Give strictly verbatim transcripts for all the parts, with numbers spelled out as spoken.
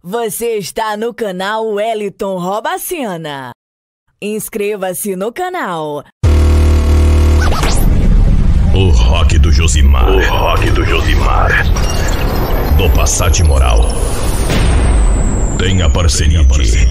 Você está no canal Wellington Rouba a Cena. Inscreva-se no canal. O rock do Josimar. O rock do Josimar. Do Passat Moral. Tem a parceria de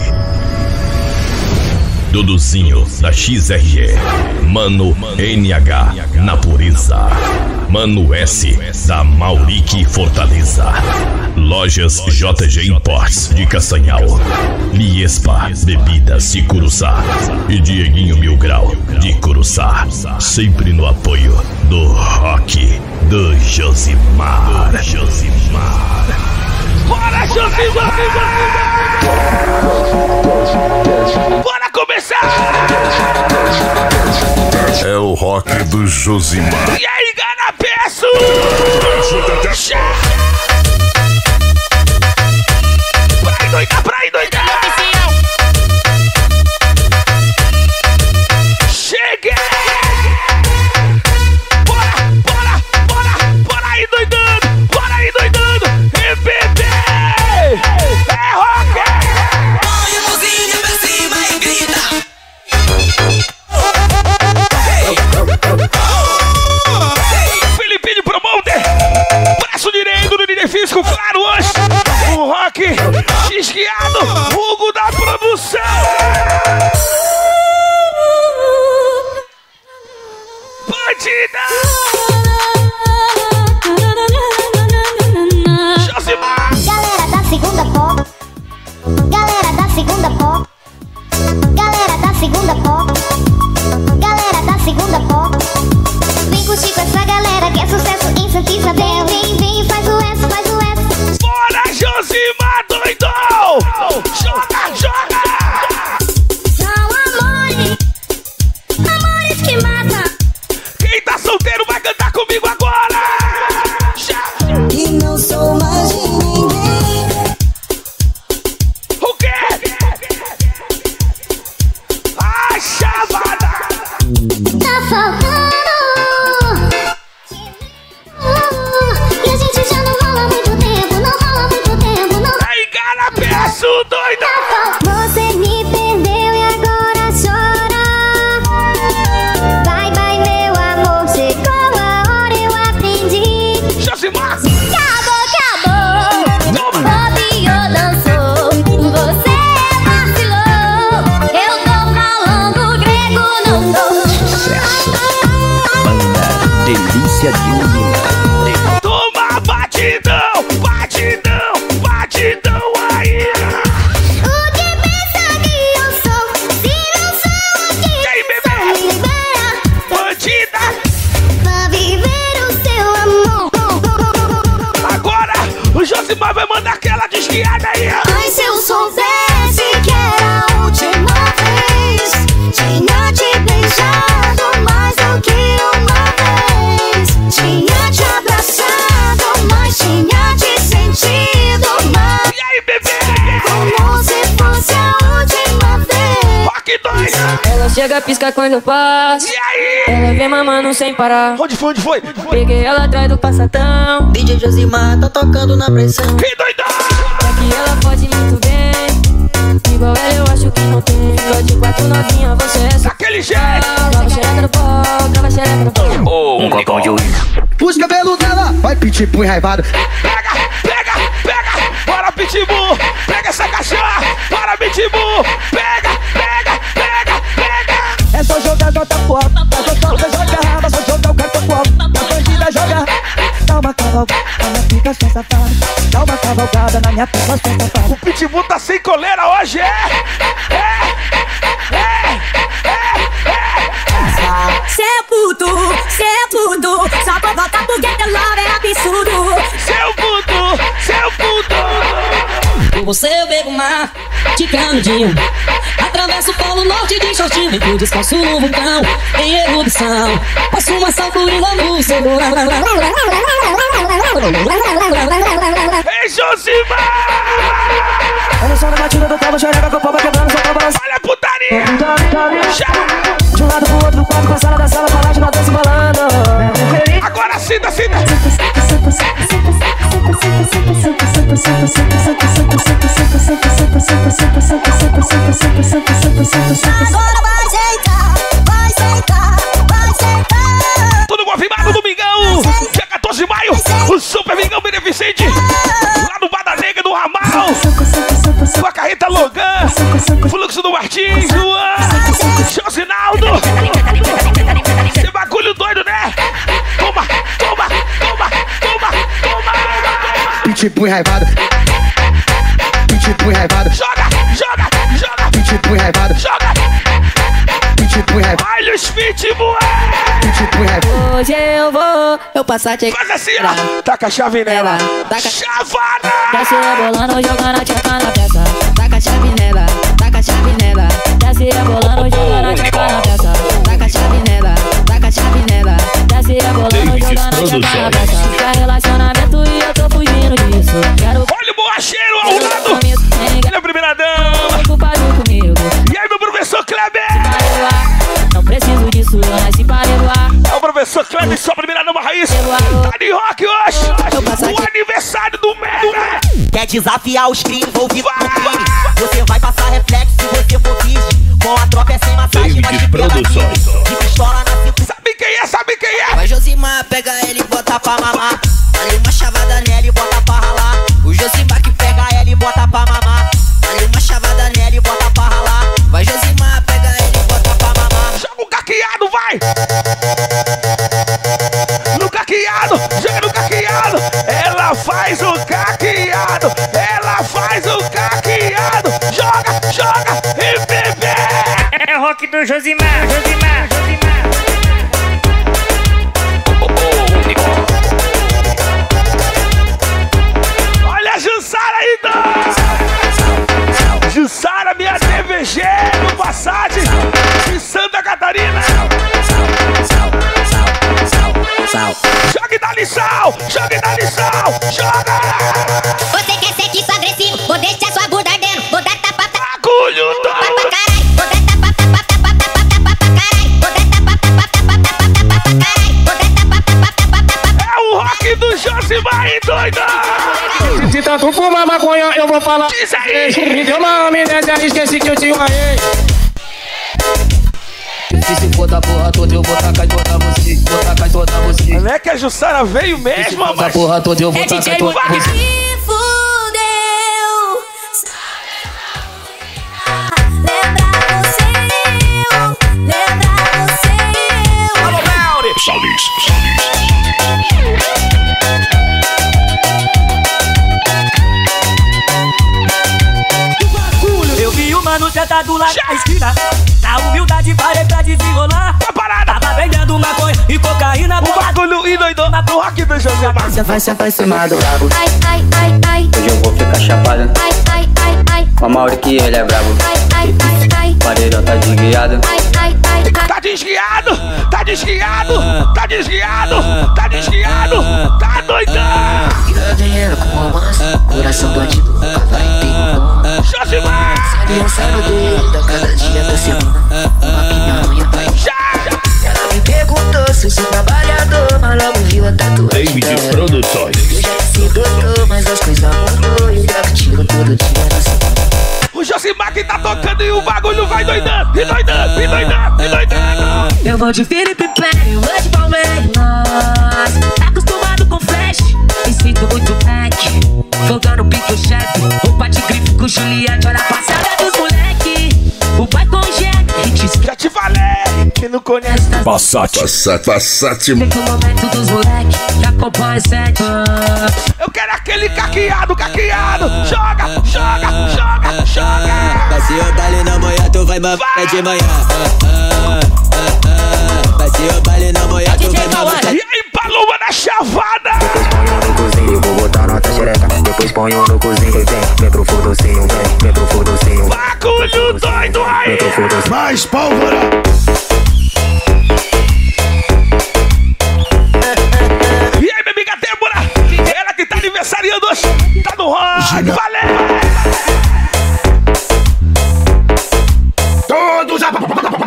Duduzinho da X R G, Mano N H na Pureza, Mano S da Maurique Fortaleza, Lojas J G Imports de Castanhal, Liespa Bebidas de Curuçá e Dieguinho Mil Grau de Curuçá, sempre no apoio do rock do Josimar. Do Josimar. Bora, Josimar! Bora começar! É o rock do Josimar. E aí, Garapeço! Pra aí, doida, pra aí, doida! Cheguei! Bora, bora, bora, bora aí, doidando! Bora aí, doidando! E bebê! É rock! Põe a mãozinha pra cima e grita. Felipinho Promoter, braço direito do D J Físico, claro, hoje o rock esquiado, Hugo da produção. Bandida! Josimar! Galera da segunda pop, galera da segunda pop, galera da segunda pop, galera da segunda pop. Vem curtir com essa galera que é sucesso em Santa Isabel. Vem, vem, faz o S, faz o S. Bora, Josimar, doidão! Joga, joga! São amores, amores que matam. Quem tá solteiro vai cantar comigo agora! E não sou mais de ninguém. O quê? A chavada! Tá faltando. E a gente já não rola muito tempo, não rola muito tempo, não. Aí, Garapeço, doido! Você me perdeu e agora chora. Vai, vai, meu amor, chegou a hora, eu aprendi. Josimar! Acabou, acabou. Toma! Bobeou, dançou. Você vacilou. Eu tô falando grego, não tô. Delícia de Unina. Toma batidão, batidão, batidão aí! O que pensa que eu sou? Se não sou aqui, E aí, bebê? me libera Bandida! pra viver o seu amor. Agora o Josimar vai mandar aquela desguiada aí! Ai, se eu soubesse que era a última vez, tinha te beijado mais do que uma vez. Tinha te abraçado, mas tinha te sentido mais. E aí, bebê? Como se fosse a última vez. Rock dois! Ela chega, pisca quando passa. E aí? Ela vem mamando sem parar. Onde foi, onde foi? Peguei ela atrás do passatão. D J Josimar tá tocando na pressão. Que doidão! Que ela pode muito bem. Igual ela eu acho que não tem. Igual de quatro novinha, você é só. Daquele jeito! Trava xereca no pau, trava xereca no pau. Um copão de uísque. Puxa o cabelo dela, vai pitbull enraivado. Pega, pega, pega! Bora, Pitbull! Pega essa cachorra! Bora, Pitbull! Pega, pega, pega, pega! É só jogar, joga pro alto. É só jogar, joga raba, só jogar o cartão pro alto. A bandida joga. Dá uma cavalgada na minha pica, sua safada. Dá uma cavalgada na minha pica, sua safada. O Pitbull tá sem coleira hoje, é? É! É! É! É! Seu puto, seu puto. Só vou voltar porque teu love é absurdo. Seu puto! Seu puto! Com você eu bebo mar de canudinho. Atravesso o polo norte de shortinho. Fico descalço no vulcão, em erupção. Passo uma salpurina no seu. Ei, Josimar! Olha só na batida do cabo, xereca com o pau vai quebrando, só tá balançando. Olha a putaria! Já! De um lado pro outro do quarto, com a sala da sala, pra lá de nós dois se embalando. Agora sinta, sinta! Agora vai sentar, vai sentar, vai sentar. Tudo confirmado, domingão, dia quatorze de maio, o Super Vingão Beneficente, lá no Bada Negra do Ramal, com a carreta Logan, Fluxo do Martins, Luan, Josinaldo. Esse bagulho doido, né? Toma, toma, toma, toma, toma. Pitbull raivado. Pitbull raivado. Joga, joga, joga. Pitbull raivado. Joga. Pitbull raivado. Olha os Pitbull. Pitbull raivado. Hoje eu vou, eu passar te... Faz assim, ó. Taca a chave nela. Taca- Chavada. Desce rebolando, jogando a tcheca na peça. Taca a chave nela, taca a chave nela. Desce rebolando, jogando a tcheca na peça. Taca a chave nela, taca a chave nela. Desce rebolando, jogando a tcheca na peça. Fica relacionamento e eu tô fugindo disso. Quero... Olha o borracheiro ao lado. Olha a primeira dama. ocupado comigo. E aí, meu professor Kleber. Não preciso disso, mas se pareluar. É o professor Kleber, sua primeira dama raiz. Tá de rock hoje. O aniversário do Mega. Quer desafiar os crimes envolvidos no crime? Você vai passar reflexo se você for virgem. Com a tropa é sem massagem, mas de Produções. de pistola na cintura. Sabe quem é? Sabe quem é? Vai Josimar, pega ele e bota pra mamar. Ali uma chavada nela e bota pra ralar. O Josimar que pega ela e bota pra mamar. Ali uma chavada nela e bota pra ralar. Vai Josimar, pega ele e bota pra mamar. Joga o caqueado, vai! No caqueado, joga no caqueado. Ela faz o caqueado. Ela faz o caqueado. Joga, joga e bebê. É rock do Josimar, Josimar, Josimar. Olha a Jussara aí, dois! Jussara, minha T V G no Passat de Santa Catarina. Joga e dá-lhe sal, joga e dá-lhe sal, joga! Você quer sexo agressivo? Vou deixar sua bunda ardendo. Vou dar tapa, tapa, Bagulho tapa pra doido! caralho. Vou dar tapa, tapa, tapa, tapa, tapa pra caralho. Vou dar tapa, tapa, tapa, tapa, tapa pra caralho. Vou dar tapa, tapa, tapa, tapa. É o rock do Josimar aí, doido! Se tanto fumar maconha, eu vou falar. Diz aí! Me deu uma amnésia, esqueci que eu tinha uma ex. E se for da porra toda eu vou tacar e botar você. Vou tacar e botar você. Não é que a Jussara veio mesmo, Da mas... porra toda eu vou tacar e botar você. Me fudeu. Lembra você eu, lembra você eu. Alô, Melri! Salis. Eu vi o mano sentado lá na esquina. Na humildade parei pra desenrolar. Tá parada! Tava vendendo maconha e cocaína. O bagulho e doidou no rock do Josimar. Você vai se aproximar do brabo. Ai, ai, ai, ai. Hoje eu vou ficar chapada. Ai, ai, ai, ai. Com a Mauri que ele é brabo. Ai, ai, ai, ai. Paredão tá desguiado. Ai, ai, ai, ai. Tá desguiado! Tá desguiado! Tá desguiado! Tá desguiado! Tá doidão! Tira dinheiro com romance. Coração bandido nunca vai ter. Josimar! Aliança no dedo a cada dia da semana. Uma minha unha vai. Ela me perguntou se eu sou trabalhador, mas logo viu a tatuagem David dela. Produções. Eu já se doutor, mas as coisas mudou. E já que tiro todo dia na semana. O Josimar que tá tocando e o bagulho vai doidando! E doidando! E doidando! E doidando! Eu vou de Felipe Pé, eu vou de Palmeiras. Tá acostumado com flash e sinto muito back. Fogando pique o chefe, roupa de grife com Juliette. Olha a passada dos moleque, o pai com jet. Já te falei! Que não conhece Passat. Passat, Passat. Vem com o momento dos moleque, que acompanha sete. Eu quero aquele caqueado, caqueado! Joga, joga, joga, joga! Vai ser o baile na manhã, tu vai mamar de manhã. Vai ser o baile na manhã, tu vai mamar. E aí, Paloma na chavada! Depois ponho no cozinho, eu vou botar nota xereca. Depois ponho no cozinho, vem, vem pro fodocinho, vem, vem pro fodocinho. Bagulho doido aí! Vem pro fodocinho. Mais pólvora. E aí, minha amiga Débora? Ela que tá aniversariando hoje, tá no rock! Valeu! Todos a...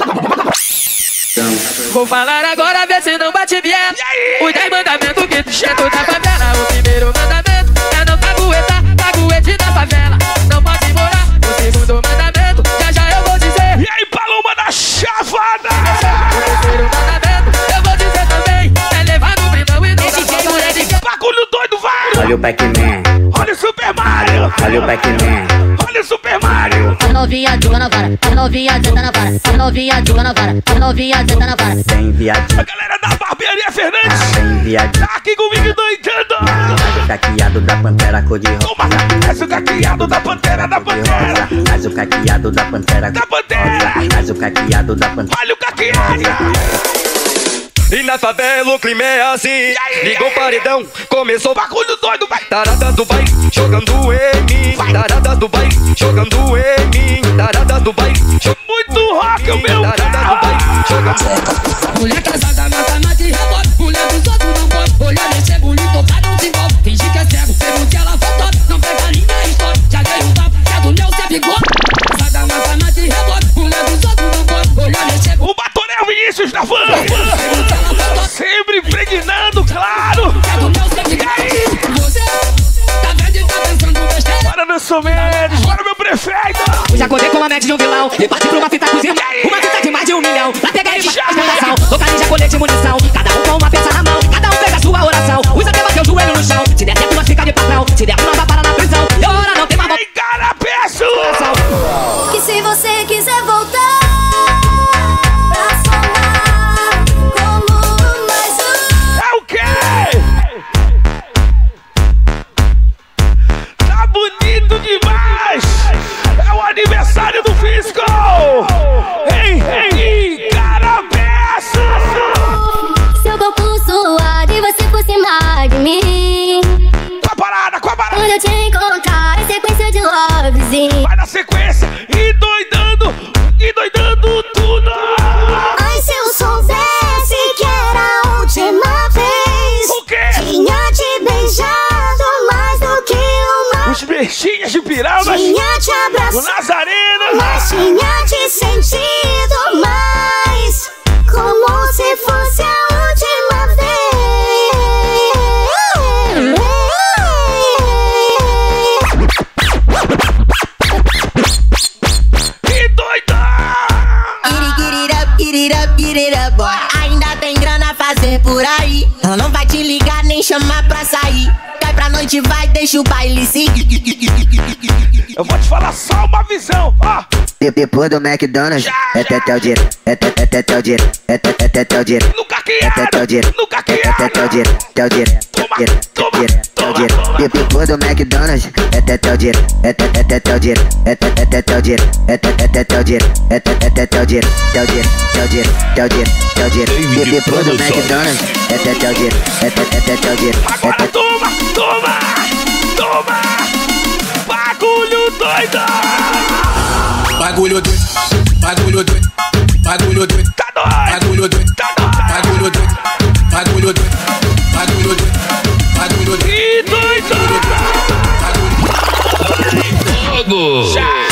Vou falar agora, vê se não bate bien. Os dez mandamentos que tu cheto da favela. O primeiro mandamento é não caguetar, o Pac-Man. Olha o Super Mario. Olha o Pac-Man. Olha o Super Mario. A novinha joga na vara, a novinha senta na vara, a novinha joga na vara, a novinha senta na vara. Vem viadinho. A galera da Barbearia Fernandes. Vem viadinho. Tá aqui comigo doidando. Faz o caqueado da pantera cor de rosa. Toma, faz o caqueado da pantera, da pantera. Faz o caqueado da pantera Da pantera. Faz o caqueado da pantera. Olha o caqueado. E na favela o clima é assim. Ligou o paredão, começou o bagulho doido, vai. Taradas do baile, jogando em mim. Taradas do baile, jogando em mim. Taradas do baile, muito rock o meu carro. Mulher casada mata, mata e rebote. Mulher dos outros não pode. Olhar, mexer bonito, pra não se envolve. Finge que é cego, pergunte ela voltou. Não pega ninguém, história. Já dei um papo, é do meu, cê ficou. Casada mata, mata e rebote. Mulher dos outros não pode. Olhar, mexer bonito. O Batoré Vinícius da van. Sempre impregnando, claro. E aí? Você tá vendo e tá pensando besteira. Bora, Nelson Mendes, bora, meu prefeito. Hoje acordei com a mente de um vilão. E parti pra uma fita cozinha. Uma fita de mais de um milhão. Pra pegar e fazer a exploração. Localiza colete e munição. Cada um com uma peça na mão. Cada um pega a sua oração. Usa até bater o joelho no chão. Se der tempo, nós fica de patrão. Se der nós vai parar na prisão. E hora não tem mais volta. Cara, peço. Que se você quiser voltar. Tá bonito demais! É o aniversário do Fisco! Ei, ei, cara, peça! Seu corpo suado e você por cima de mim. Com a parada, com a parada! Quando eu te encontrar, é sequência de lovezinho. Vai na sequência, e doidando, e doidando tudo! Ai, se eu soubesse que era a última vez. O quê? Tinha te beijado mais do que uma. Os beijinhos de piramas. Tinha te abraçado. O Nazareno. Mas tinha te sentido mais. Como se fosse a última vez. Que doida! Get it up, get it up, get it up, boy. Ainda tem grana a fazer por aí. Ela não vai te ligar nem chamar pra sair. Cai pra noite, vai, deixa o baile seguir. Eu vou te falar só uma visão, ó. Depois do McDonald's, é teté o dinheiro, é teté o dinheiro, é teté o dinheiro, no caqueado, é teté o dinheiro, no caqueado, é teté o dinheiro, teté o dinheiro, teté o dinheiro. Depois do McDonald's, é teté o dinheiro, é teté o dinheiro, é teté o dinheiro, é teté o dinheiro, é teté o dinheiro, teté o dinheiro, teté o dinheiro, teté o dinheiro, teté o dinheiro. Depois do McDonald's, é teté o dinheiro, é teté o dinheiro. Agora toma, toma, toma, bagulho doido. Bagulho doido, bagulho doido, bagulho doido, tá doido, bagulho doido, tá doido, bagulho doido, bagulho doido, bagulho doido, bagulho doido, que doido, fogo.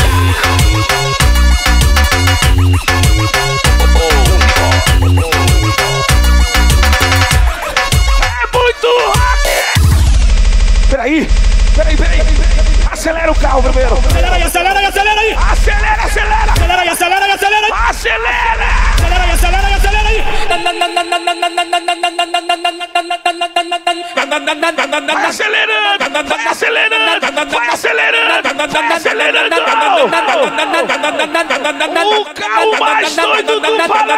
É muito rock. Peraí, peraí, peraí, peraí. Acelera o carro primeiro. Acelera aí, acelera aí, acelera aí. Acelera, acelera. Acelera aí, acelera aí, acelera aí. Acelera. Acelera aí, acelera aí, acelera aí. Vai acelerando, vai acelerando, vai acelerando, vai acelerando. O carro mais doido do Pará.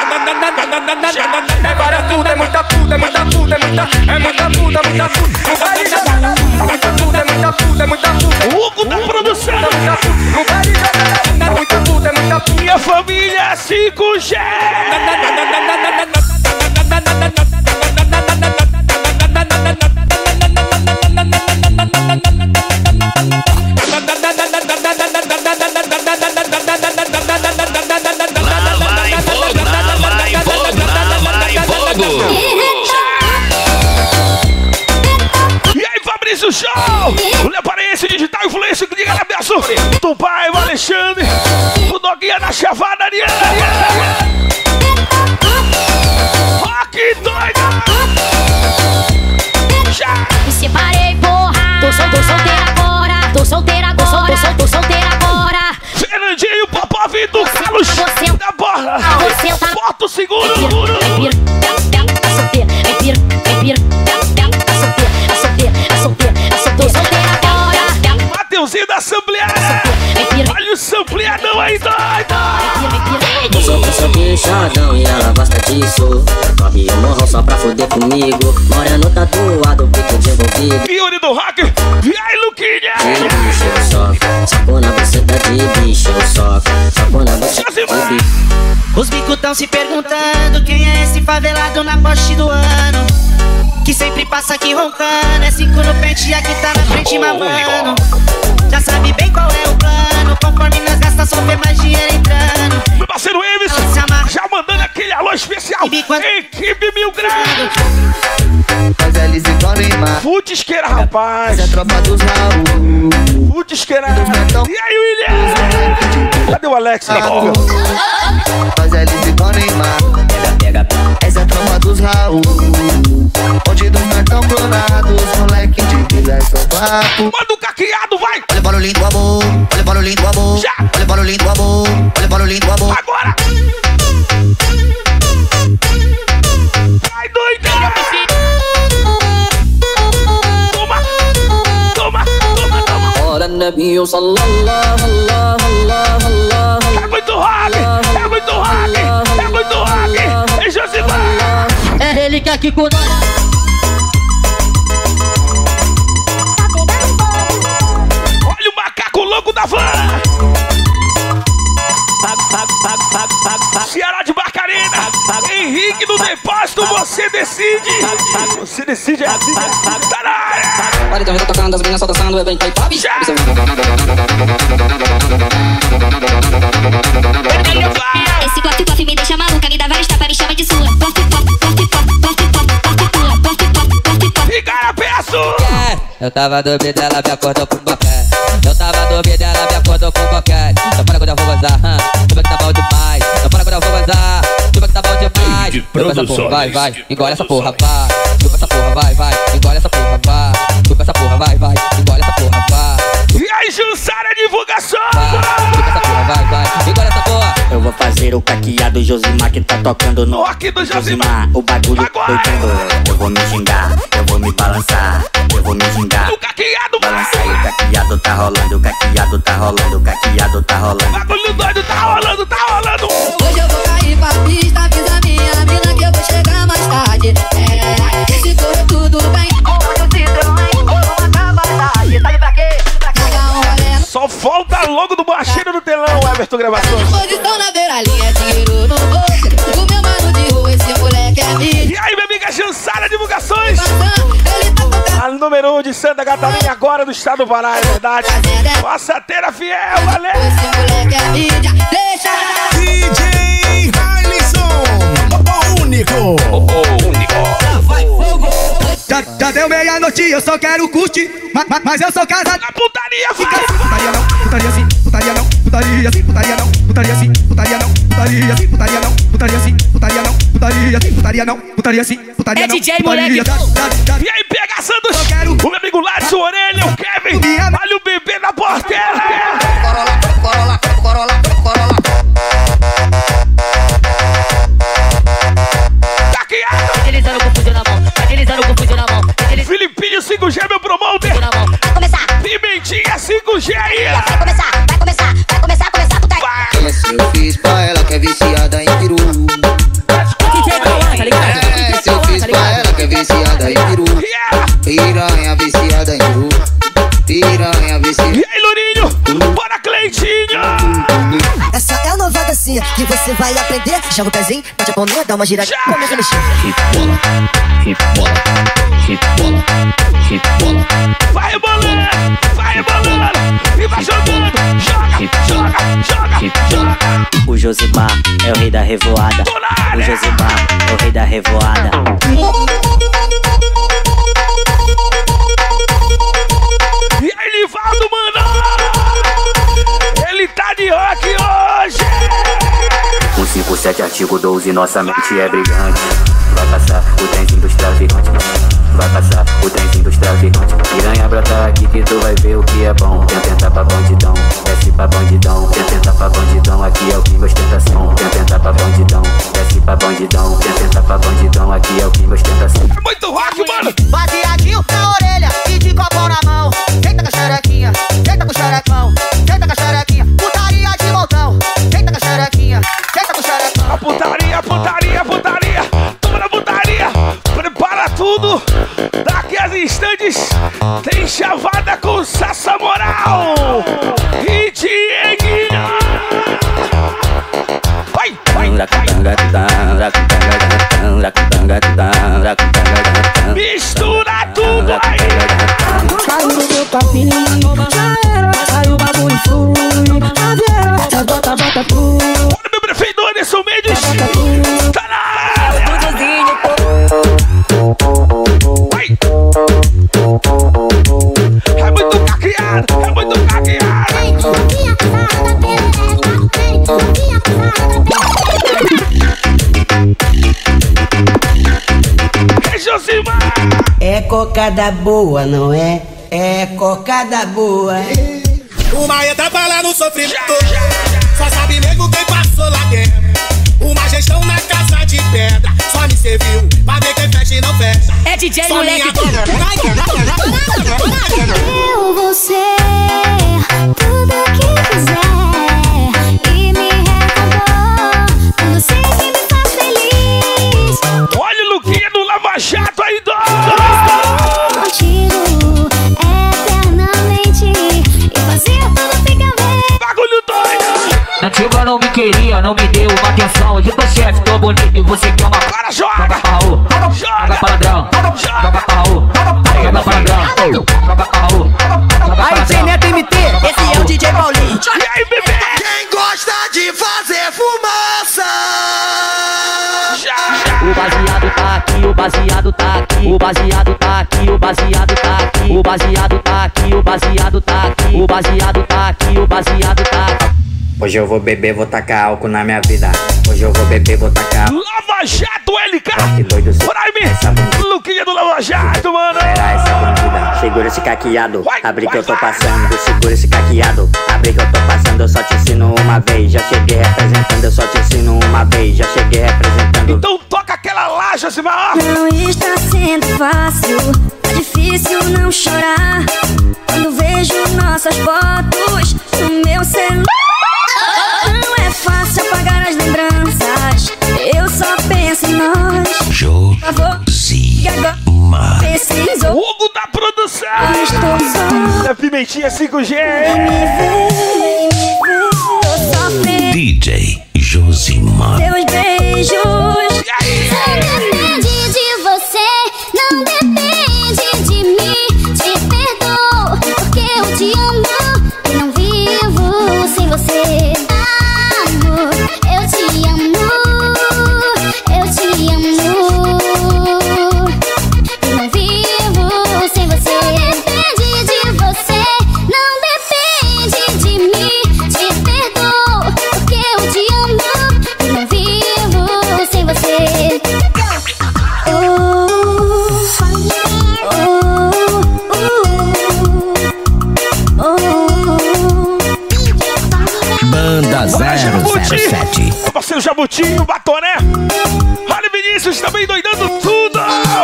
É várias puta, é muita puta, é muita puta, é muita, é muita puta, muita puta. No baile joga, é muita puta, é muita puta, é muita puta. O Hugo da produção. No baile joga, é muita puta, é muita puta. Minha família cinco G. Fabrício Show, o Leparense Digital Influência, que diga na beça, do pai, o Alexandre, o Doguinha da Chavadaria. Rock doida. Já. Me separei, porra. Tô, sol, tô solteira agora. Tô solteira agora. Tô, sol, tô, sol, tô solteira agora. Fernandinho, Popov do Carlos. Você da borra. Você tá. Bota o seguro. Vem pira, tá solteira. Vem pira, vem pira, tá solteira, tá solteira, tá solteira. Mateuzinho da Sampleada. Olha o sampleadão aí, doido. Eu sou, eu sou bichadão e ela gosta disso. Corre o morro só pra foder comigo. Moreno tatuado, pico de envolvido. Yuri do rock, e aí, Luquinha? De bicho eu soco, soco na buceta de bicho eu soco, soco na buceta de bicho. Os bicos tão se perguntando quem é esse favelado na poste do ano, que sempre passa aqui roncando. É cinco no pente e aqui tá na frente mamando. Já sabe bem qual é o plano, conforme nós gasta só vê mais dinheiro entrando. Meu parceiro Eves, já mandando aquele alô especial. Equipe Mil Graus. Mas eles igual Neymar. Futisqueira, rapaz. É tropa dos Raul. Futisqueira. E aí, William? Cadê o Alex? Mas eles igual Neymar. Essa é a tropa dos Raul. Onde dos cartão clonados, moleque de vida é só papo. Manda o caqueado, vai! Olha o barulhinho do amor, olha o barulhinho do amor. Já! Olha o barulhinho do amor, olha o barulhinho do amor. Agora! Vai, doida! Toma! Toma! Toma, toma! Ora, Nabinho, sallallahu, Allah, Allah, Allah. É muito rock! É muito rock! É muito rock! É Josimar! É ele que aqui com nós. Olha o macaco louco da van! Ceará de Barcarena! Henrique do Depósito, você decide! Você decide, é assim, tá na área! Olha, então tá tocando, as meninas só dançando, é bem pai pop. Já! Esse pop pop me deixa maluca, me dá vários tapas, me chama de sua. Pop pop, pop pop, pop pop, pop pula, pop pop, pop pop. Fica peço! Eu tava duvidando, ela me acordou com boquete. Eu tava duvidando, ela me acordou com boquete. Então para quando eu vou gozar, hã? Tu vê que tá bom demais. Então para quando eu vou gozar, tu vê que tá bom demais. Chupa essa porra, vai, vai, engole essa porra, vai. Chupa essa porra, vai, vai, engole essa porra, vai. Chupa essa porra, vai, vai, engole essa porra, vai. E aí, Jussara, divulgação! Chupa essa porra, vai, vai, engole essa porra. Eu vou fazer o caqueado Josimar que tá tocando no rock do Josimar. O bagulho doidando. Eu vou me gingar, eu vou me balançar, eu vou me gingar. O caqueado, balança aí, o caqueado tá rolando, o caqueado tá rolando, o caqueado tá rolando. Bagulho doido tá rolando, tá rolando. Hoje eu vou cair pra pista, avisa minha mina que eu vou chegar mais tarde. É, se correu tudo bem, hoje o Citroën, ou uma cavalidade. Tá aí pra quê? Pra cagar um rolê. Só falta logo do baixeiro do telão, Everton Gravações. Posição na beira-linha, dinheiro no bolso. O meu mano de rua, esse moleque é mídia. E aí, minha amiga Jussara, divulgações. A número um de Santa Catarina, agora do estado do Pará, é verdade. Passateira fiel, valeu. Esse moleque é mídia, deixa. D J Harlison, o único. O único. Vai fogo. Já, já deu meia-noite, eu só quero curtir. ma, ma, Mas eu sou casado. Na putaria, vai. Putaria não, putaria sim, putaria não, putaria sim, putaria não, putaria sim, putaria não, putaria sim, putaria não, putaria sim, putaria não, putaria sim, putaria não, putaria sim, putaria É não. D J moleque. E aí, pega Santos. O meu amigo Ladson Orelha, o Kevin. Olha o bebê na portela. Corolla, Corolla, Corolla, Corolla. Taqueado. Deslizando com fuzil na mão, deslizando com fuzil na mão. Filipinho cinco G, meu promoter. Vai começar. Pimentinha cinco G aí. Vai começar, vai começar, vai começar, começar a putaria. Essa eu fiz pra ela que é viciada em peru. Essa eu fiz pra ela que é viciada em peru. Piranha viciada em peru. Piranha viciada. E aí, Lourinho? Bora, Cleitinho. Essa é a nova dancinha que você vai aprender. Joga o pezinho, bate a palminha, dá uma giradinha, começa a mexer. Rebola, rebola, rebola, rebola. Vai rebolando, vai rebolando. E vai jogando. Joga, joga, joga, joga. O Josimar é o rei da revoada. O Josimar é o rei da revoada. E aí, Livaldo, mano? Ele tá de rock hoje. O cinco sete artigo doze, nossa mente é brilhante. Vai passar o trenzinho dos traficantes. Vai passar o trenzinho dos traficantes. Piranha brota aqui que tu vai ver o que é bom. Tenta entrar pra bandidão, desce pra bandidão. Tenta entrar pra bandidão, aqui é o que ostentação. Tenta entrar pra bandidão, desce pra bandidão. Tenta entrar pra bandidão, aqui é o que ostentação. É muito rock, mano. Baseadinho na orelha e de copão na mão. Deita com a xerequinha, deita com Canal e Dieguinho. Vai, vai, mistura tudo aí. Saiu do meu papinho, já era. Saiu o bagulho e fui. A Vera, essa bota, bota tudo. Olha meu prefeito Anderson Mendes. Tá na área. Vai. É muito caqueado, é muito caqueado. É Josimar. É cocada boa, não é? É cocada boa. Uma entra pra lá no sofrimento. Só sabe mesmo quem passou lá dentro. Uma gestão na casa de pedra. Só me serviu pra ver quem fecha e não fecha. É D J Só moleque. Eu vou ser tudo que quiser e me recordar quando sei que me faz feliz. Olha o Luquinha do Lava Jato aí, dó. Contigo eternamente e fazer tudo ficar bem. Bagulho doido. Nativa não me queria, não me deu uma atenção. Eu tô chefe, tô bonito e você quer uma. Agora joga. Joga pra Raul, joga pra ladrão. Joga pra Raul, joga pra ladrão. Joga pra Raul, joga pra Aí, ladrão. Neto M T, esse é o D J Paulinho. E aí, bebê? Quem gosta de fazer fumaça? O baseado tá aqui, o baseado tá aqui, o baseado tá aqui, o baseado tá aqui, o baseado tá aqui, o baseado tá aqui, o baseado tá aqui, o baseado tá aqui. Hoje eu vou beber, vou tacar álcool na minha vida. Hoje eu vou beber, vou tacar. Lava Jato L K. Que doido, se Bora aí, Luquinha do Lava Jato, mano. Era essa bandida, segura esse caqueado. Abre que eu tô passando, segura esse caqueado. Abre que eu tô passando, eu só te ensino uma vez. Já cheguei representando, eu só te ensino uma vez. Já cheguei representando. Então toca aquela lá, Josimar. Não está sendo fácil, tá difícil não chorar quando vejo nossas fotos no meu celular. Não é fácil apagar as lembranças, eu só penso em nós. Josimar. Preciso. Hugo da produção. Estou só. Da Pimentinha cinco G. Tô sofrendo. D J Josimar. Seus beijos. Não depende de você, não depende de mim. Te perdoo, porque eu te amo e não vivo sem você. Amor, eu te amo, eu te amo e não vivo sem você. Depende de você, não depende de mim. Te perdoo, porque eu te amo e não vivo sem você. Banda zero zero sete. Parceiro Jabutinho, Batoné. Olha o Vinícius também doidando tudo.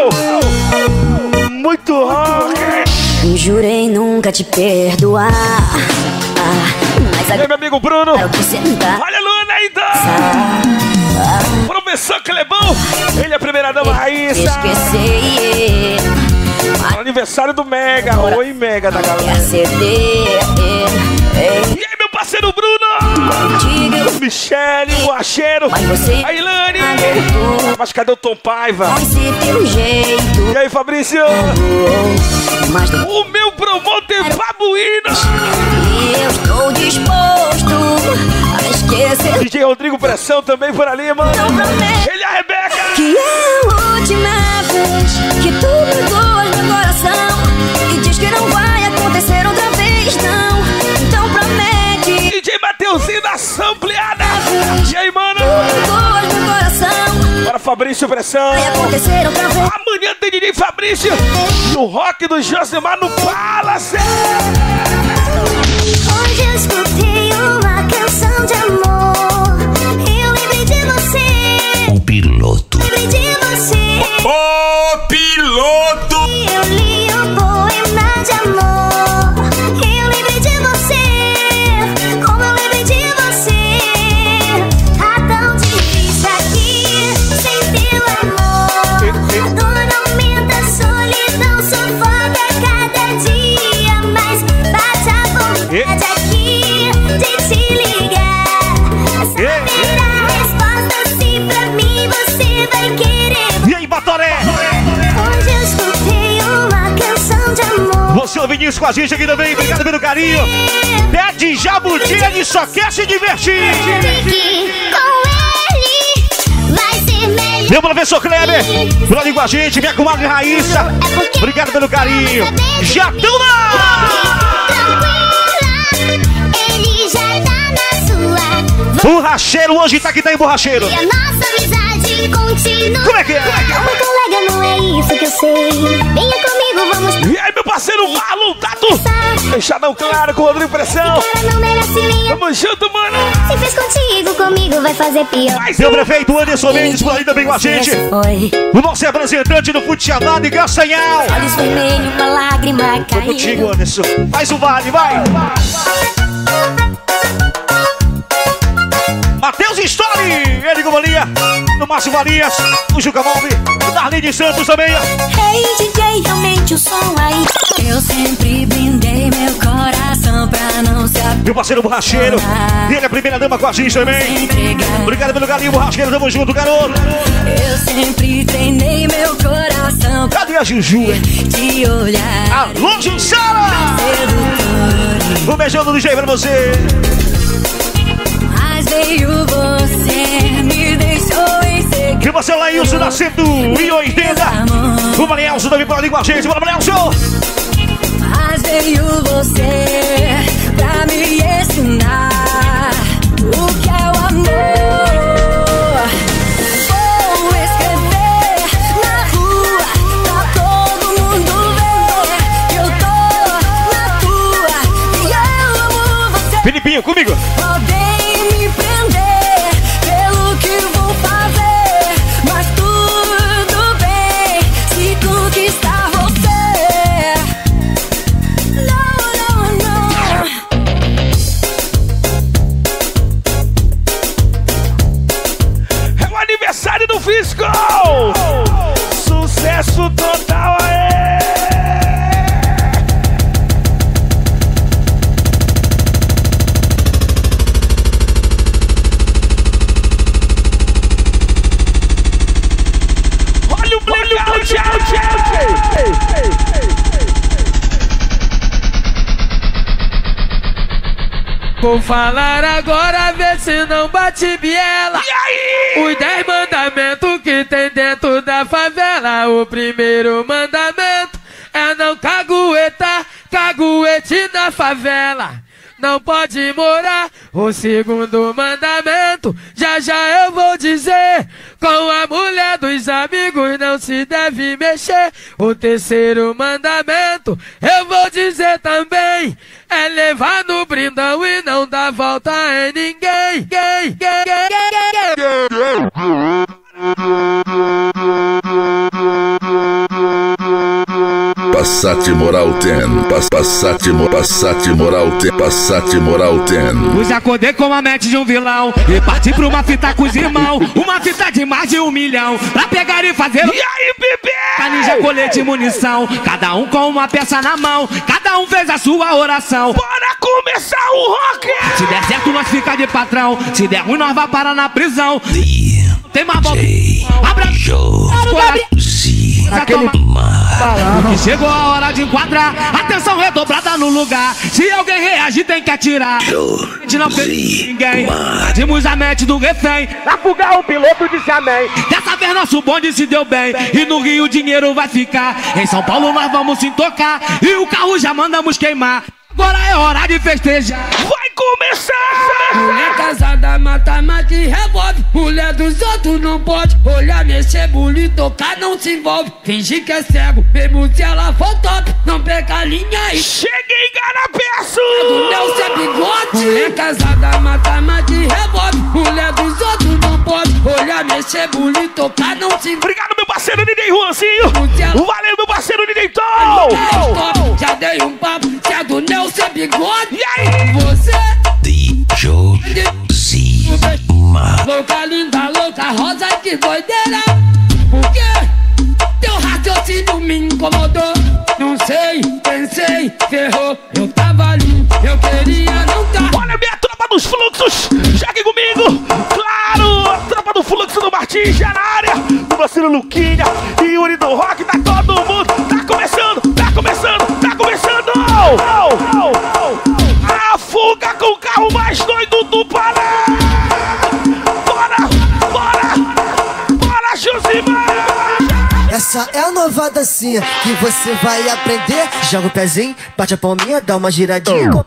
Muito rock. Jurei nunca te perdoar, mas E aí, meu amigo Bruno. agora você não tá. Olha a Luna aí, Dan. Professor Clebão. Ele é a primeira dama Raíssa. Esquecer, Aniversário do Mega. Oi, Mega da galera. ceder. E aí, meu parceiro Bruno. Michele, o Acheiro. A Ilane. Mas cadê o Tom Paiva? Teu jeito. E aí, Fabrício? O meu promotor Babuíno. E eu estou disposto a esquecer. D J Rodrigo Pressão também por ali, mano. Ele e a Rebeca. Que é a última vez que tu mudou meu coração e diz que não vai acontecer outra vez, não. Então promete. D J Mateuzinho da Sampleada. E aí, mano? Tu mudou meu coração. Para Fabrício Pressão. Vai acontecer outra vez. Amanhã tem D J Fabrício no rock do Josimar no Palace. Hoje eu escutei uma canção de amor. Eu lembrei de você. O piloto. Lembrei de você. O piloto. Eu li um poema de amor. Eu lembrei de você. Como eu lembrei de você. Tá tão difícil aqui sem teu amor. A dor aumenta, a solidão sufoca cada dia. Mas bate a Pede aqui de te ligar. Saber a resposta se pra mim você vai querer. E aí, Batoré? Hoje eu escutei uma canção de amor. Você ouvindo isso com a gente aqui também, obrigado pelo carinho. Pede Jabuti, ele só quer se divertir. Fique com ele, vai ser melhor. Meu professor Kleber, por ali com a gente, minha comadre Raíssa. Obrigado pelo carinho. Já tão lá! Ele já tá na sua. Borracheiro, hoje tá aqui, tá em Borracheiro. E a nossa amizade continua. Como é que é? Calma, colega, não é isso que eu sei. Venha comigo, vamos. E aí, meu parceiro Marlon Tato? Fechadão claro com outra impressão. Não merece minha. Tamo junto, mano. Se fez contigo, comigo vai fazer pior. Meu prefeito Anderson Mendes por aí também com a gente. O nosso representante do Fute Chamado e Castanhal. Olhos vermelhos, uma lágrima Tô caindo. contigo, Anderson. Faz o vale, vai. Matheus Story, ele com Valinha, no Márcio Valinhas, o Juca Malve, o Darlene Santos também. Hey D J, aumente o som aí. Eu sempre brindei meu coração pra não se apaixonar. Meu parceiro Borracheiro, ele é a primeira dama com a gente também. Obrigado pelo carinho, Borracheiro, tamo junto, garoto. Eu sempre treinei meu coração. Cadê a Juju? De olhar. Alô, Jussara! Um beijão do D J pra você. Mas veio você, me deixou em segredo. E você lá, Ilson, na cento e oitenta. O Marielson também por ali com a gente. Bora, Marielson! Mas veio você pra me ensinar o que é o amor. Vou escrever na rua pra todo mundo ver que eu tô na tua e eu amo você. Felipinho, comigo! Podem me prender pelo que vou fazer, mas tudo bem se conquistar você. Não, não, não. É o aniversário do Fiscal! Sucesso total, aê! Olha o blackout, tchau, tchau, Vou falar agora, vê se não bate biela. E aí? Os dez mandamentos que tem dentro da favela. O primeiro mandamento é não caguetar, caguete na favela. Não pode morar. O segundo mandamento, já já eu vou dizer. Com a mulher dos amigos não se deve mexer. O terceiro mandamento, eu vou dizer também. É levar no brindão e não dar volta em ninguém. Gay, gay, gay, gay, gay. Passat Moral ten, Pass, Passat, Mo- Passat Moral ten, Passat Moral ten. Hoje acordei com a mente de um vilão e parti pra uma fita com os irmãos. Uma fita de mais de um milhão pra pegar e fazer. E aí, bebê? Canija, colete e munição, cada um com uma peça na mão, cada um fez a sua oração. Bora começar o rock! Se der certo nós fica de patrão, se der ruim nós vai parar na prisão. Tem mais volta. Abra aquele que chegou a hora de enquadrar. Atenção redobrada no lugar. Se alguém reagir tem que atirar. A gente não fez ninguém. Adimos a mente do refém. Na fuga o piloto disse amém. Dessa vez nosso bonde se deu bem. E no Rio o dinheiro vai ficar. Em São Paulo nós vamos se tocar. E o carro já mandamos queimar. Agora é hora de festejar. Vai começar! Mulher casada, mata, mata e revolve. Mulher dos outros não pode olhar, mexer, bulir, tocar, não se envolve. Fingir que é cego, mesmo se ela for top. Não pega a linha aí. Cheguei, Garapeço! Do Nelson é bigode. Mulher casada, mata, mata e revolve. Mulher dos outros não pode olhar, mexer, bulir, tocar, não se envolve. Obrigado, meu parceiro D J Juanzinho! Valeu, meu parceiro D J Tom! Já dei um papo, se é do Nelson é bigode. E aí? Você D J Zima. louca, linda, louca, rosa, que doideira. Por quê? Teu raciocínio me incomodou. Não sei, pensei, ferrou. Eu tava ali, eu queria lugar com o carro mais doido do Pará. Bora, bora, bora, Josimar. Essa é a nova dancinha que você vai aprender. Joga o pezinho, bate a palminha, dá uma giradinha. Toma!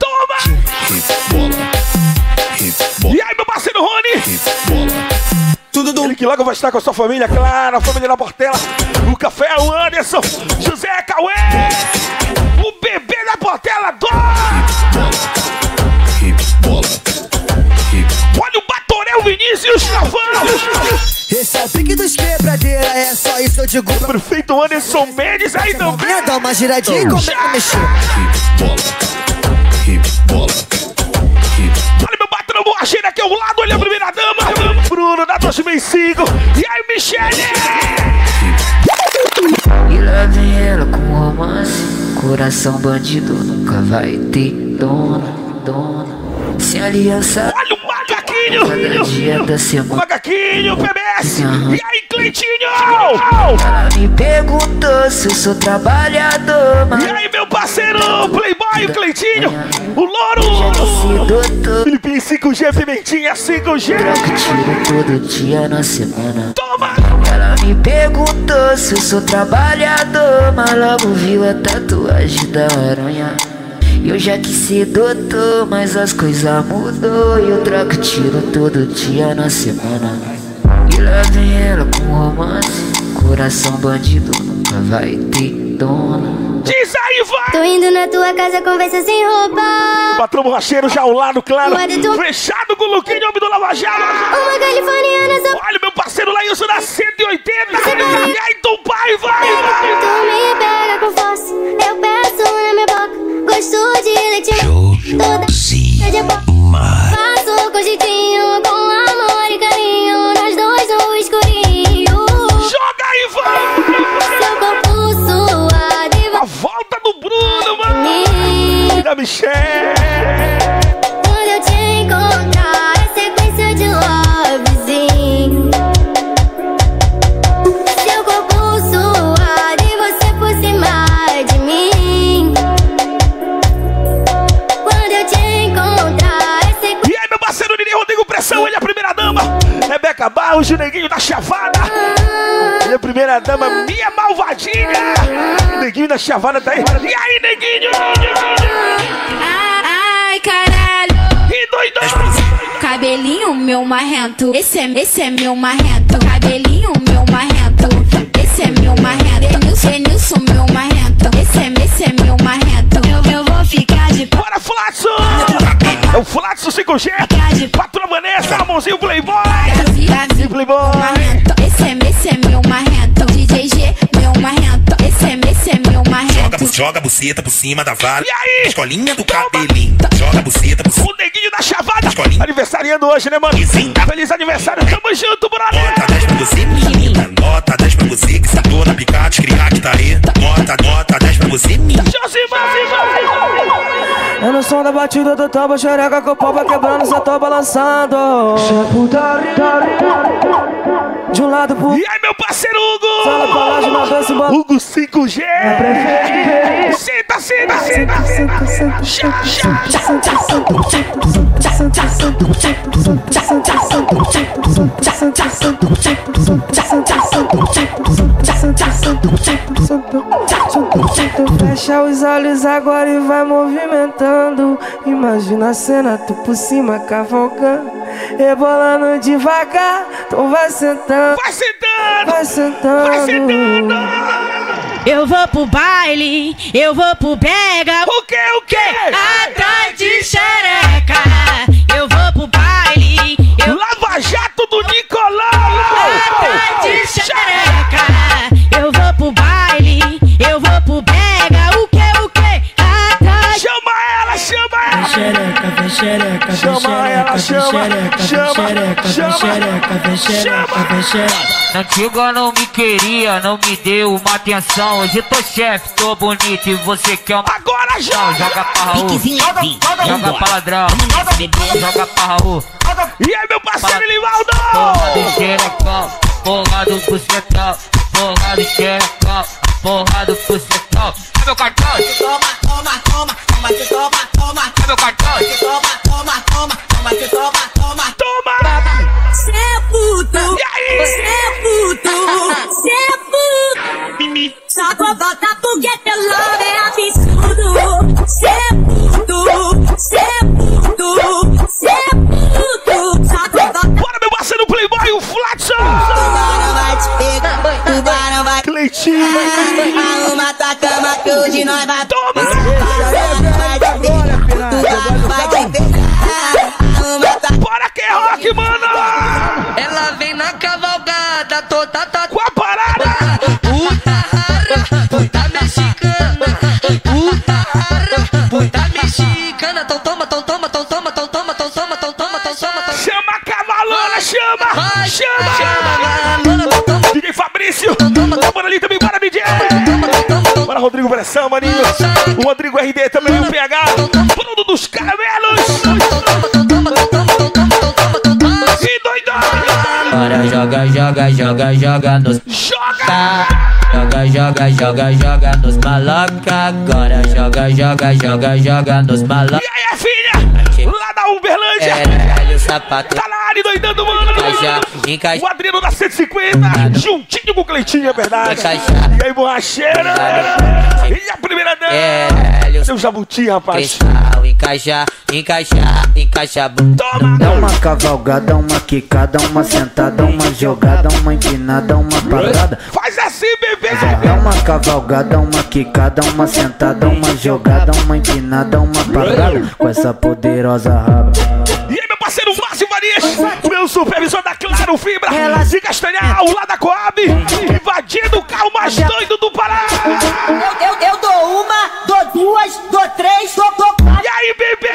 E aí, meu parceiro Rony? Tudo do... Ele que logo vai estar com a sua família, claro, a família da Portela. O Café, o Anderson, José Cauê, o bebê da Portela, olha o Batoré, o Vinícius Cavalo. Esse é o pique dos quebradeira, é só isso eu digo. O prefeito Anderson Mendes aí também. Dá uma giradinha e começa a mexer. Olha meu patrão borracheiro aqui ao lado, olha a primeira dama, Bruno da dois mil e cinco. E aí, Michele? E lá vem ela com romance. Coração bandido nunca vai ter dona, dona. Sem aliança. Olha o macaquinho. Cada dia da semana. Macaquinho, P B S. Uhum. E aí, Cleitinho? Ela me perguntou se eu sou trabalhador, mas... E aí, meu parceiro Playboy, o Cleitinho, o Louro, Filipinho cinco G, Pimentinha cinco G. Troco tiro todo dia na semana. Toma! Ela me perguntou se eu sou trabalhador, mas logo viu a tatuagem da aranha. Eu já quis ser doutor, mas as coisas mudou. E eu troco tiro todo dia na semana. E lá vem ela com romance. Coração bandido nunca vai ter dona. Diz aí, vai! Tô indo na tua casa, conversa sem roupa. Patrão borracheiro já ao lado, claro. Fechado com o Luquinho, homem do Lava Jato. Uma californiana só. Olha o meu parceiro Laílson da cento e oitenta. E aí, Tom Pai, vai! Tu me pega com força, eu peço na minha boca. Gosto de leite toda de boca. Faço com jeitinho, com amor e carinho. Nós dois no escurinho. Joga aí, vai! Seu corpo suado. A volta do Bruno, mano! E da Michelle! Quando eu te encontrar, é sequência de lovezinho. Seu corpo suado e você por cima de mim. Quando eu te encontrar, é sequência... E aí, meu parceiro Nini Rodrigo Pressão, ele é a primeira dama. Rebeca Barros, o Neguinho da Chavada. Ele é a primeira dama, minha malvadinha. O Neguinho da Chavada tá aí. E aí, Neguinho? Ai, caralho. E doido. Cabelinho meu marrento. Esse é, esse é meu marrento. Cabelinho meu marrento. Esse é meu marrento. Denilson, Denilson meu marrento. Esse é, esse é meu marrento. Eu, eu vou ficar de... Bora, Flatso! É o Flatso cinco G. Patrulha Vanessa, Ramonzinho Playboy. Brasil, Playboy. Esse é, esse é meu marrento. D J G, meu marrento. Esse é, esse é meu marrento. Joga, joga a buceta por cima da vara. E aí? Escolinha do cabelinho. Joga a buceta por cima. O Neguinho da Chavada. Escolinha. Aniversariando hoje, né, mano? Feliz aniversário, tamo junto, brother. Nota dez pra você, menina. Nota dez pra você que sentou na picate, criar que tá aí. Nota, nota dez pra você, menina. Josimar, é no som da batida do tambo, xereca com o pau vai quebrando, só tô balançando. De um lado pro... E aí, meu parceiro Hugo? Fala pra lá de uma vez e bota... Hugo cinco G. Senta, senta, senta. Já, já, fecha os olhos agora e vai movimentando. Imagina a cena, tu por cima cavalgando, rebolando devagar. Então vai sentando, vai sentando, vai sentando, vai sentando. Eu vou pro baile, eu vou pro pega. O que, o que? Atrás de xereca. Eu vou pro baile, eu... Lava Jato do Nicolau. Atrás de xereca. Eu vou pro baile, eu vou pro pega. O que, o que? Atrás... Chama ela, chama ela. Xereca, vem xereca, vem chama ela, chama, chama, xereca, vem xereca, vem xereca. Antiga não me queria, não me deu uma atenção. Hoje tô chefe, tô bonito e você quer uma... Agora joga! Joga pra Raul, joga pra ladrão, joga pra Raul. E aí, meu parceiro Livaldo? Porra do xerecão, porra do bucetão, porra do xerecão, porra do bucetão. É meu cartão? Toma, toma, toma, toma, toma, toma. É meu cartão? Toma, Betinho. Arruma tua cama que hoje nós vai toma. Bora que é rock, mano. Ela vem na cavalgada, toda tá com a parada. Puta rara, puta mexicana. Puta rara, puta mexicana. Tão toma, tão toma, tão toma, tão toma, tão toma, tão toma, tão toma, tão chama a cavalona, chama, vai, chama. chama. D J Fabrício, bora ali também, bora D J. Bora Rodrigo Pressão, maninho. O Rodrigo R D também, o P H. Bruno dos Caramelos. E doidão. Agora joga, joga, joga, joga nos... Joga! Joga, joga, joga, joga nos maloca. Agora joga, joga, joga, joga nos maloca. E aí, filha? Lá da Uberlândia. É, velho sapato. Tá na área doidando, mano. Encaixa, encaixa. O Adriano da cento e cinquenta. Juntinho com o Cleitinho, é verdade. Encaixa. E aí, borracheira. E a primeira dama. É, seu jabuti, rapaz. Encaixa, encaixa, encaixa. Toma. Dá uma cavalgada, uma quicada, uma sentada, uma jogada, uma empinada, uma parada. Faz assim, bebê. Dá uma cavalgada, uma quicada, uma sentada, uma jogada, uma empinada, uma parada. Com essa poderosa raba. E aí, meu parceiro Márcio Marias, meu supervisor da Claro Fibra de Castanhal, lá da Coab, invadindo o carro mais doido do Pará. Eu, eu, eu dou uma, dou duas, dou três, dou, dou quatro. E aí, bebê?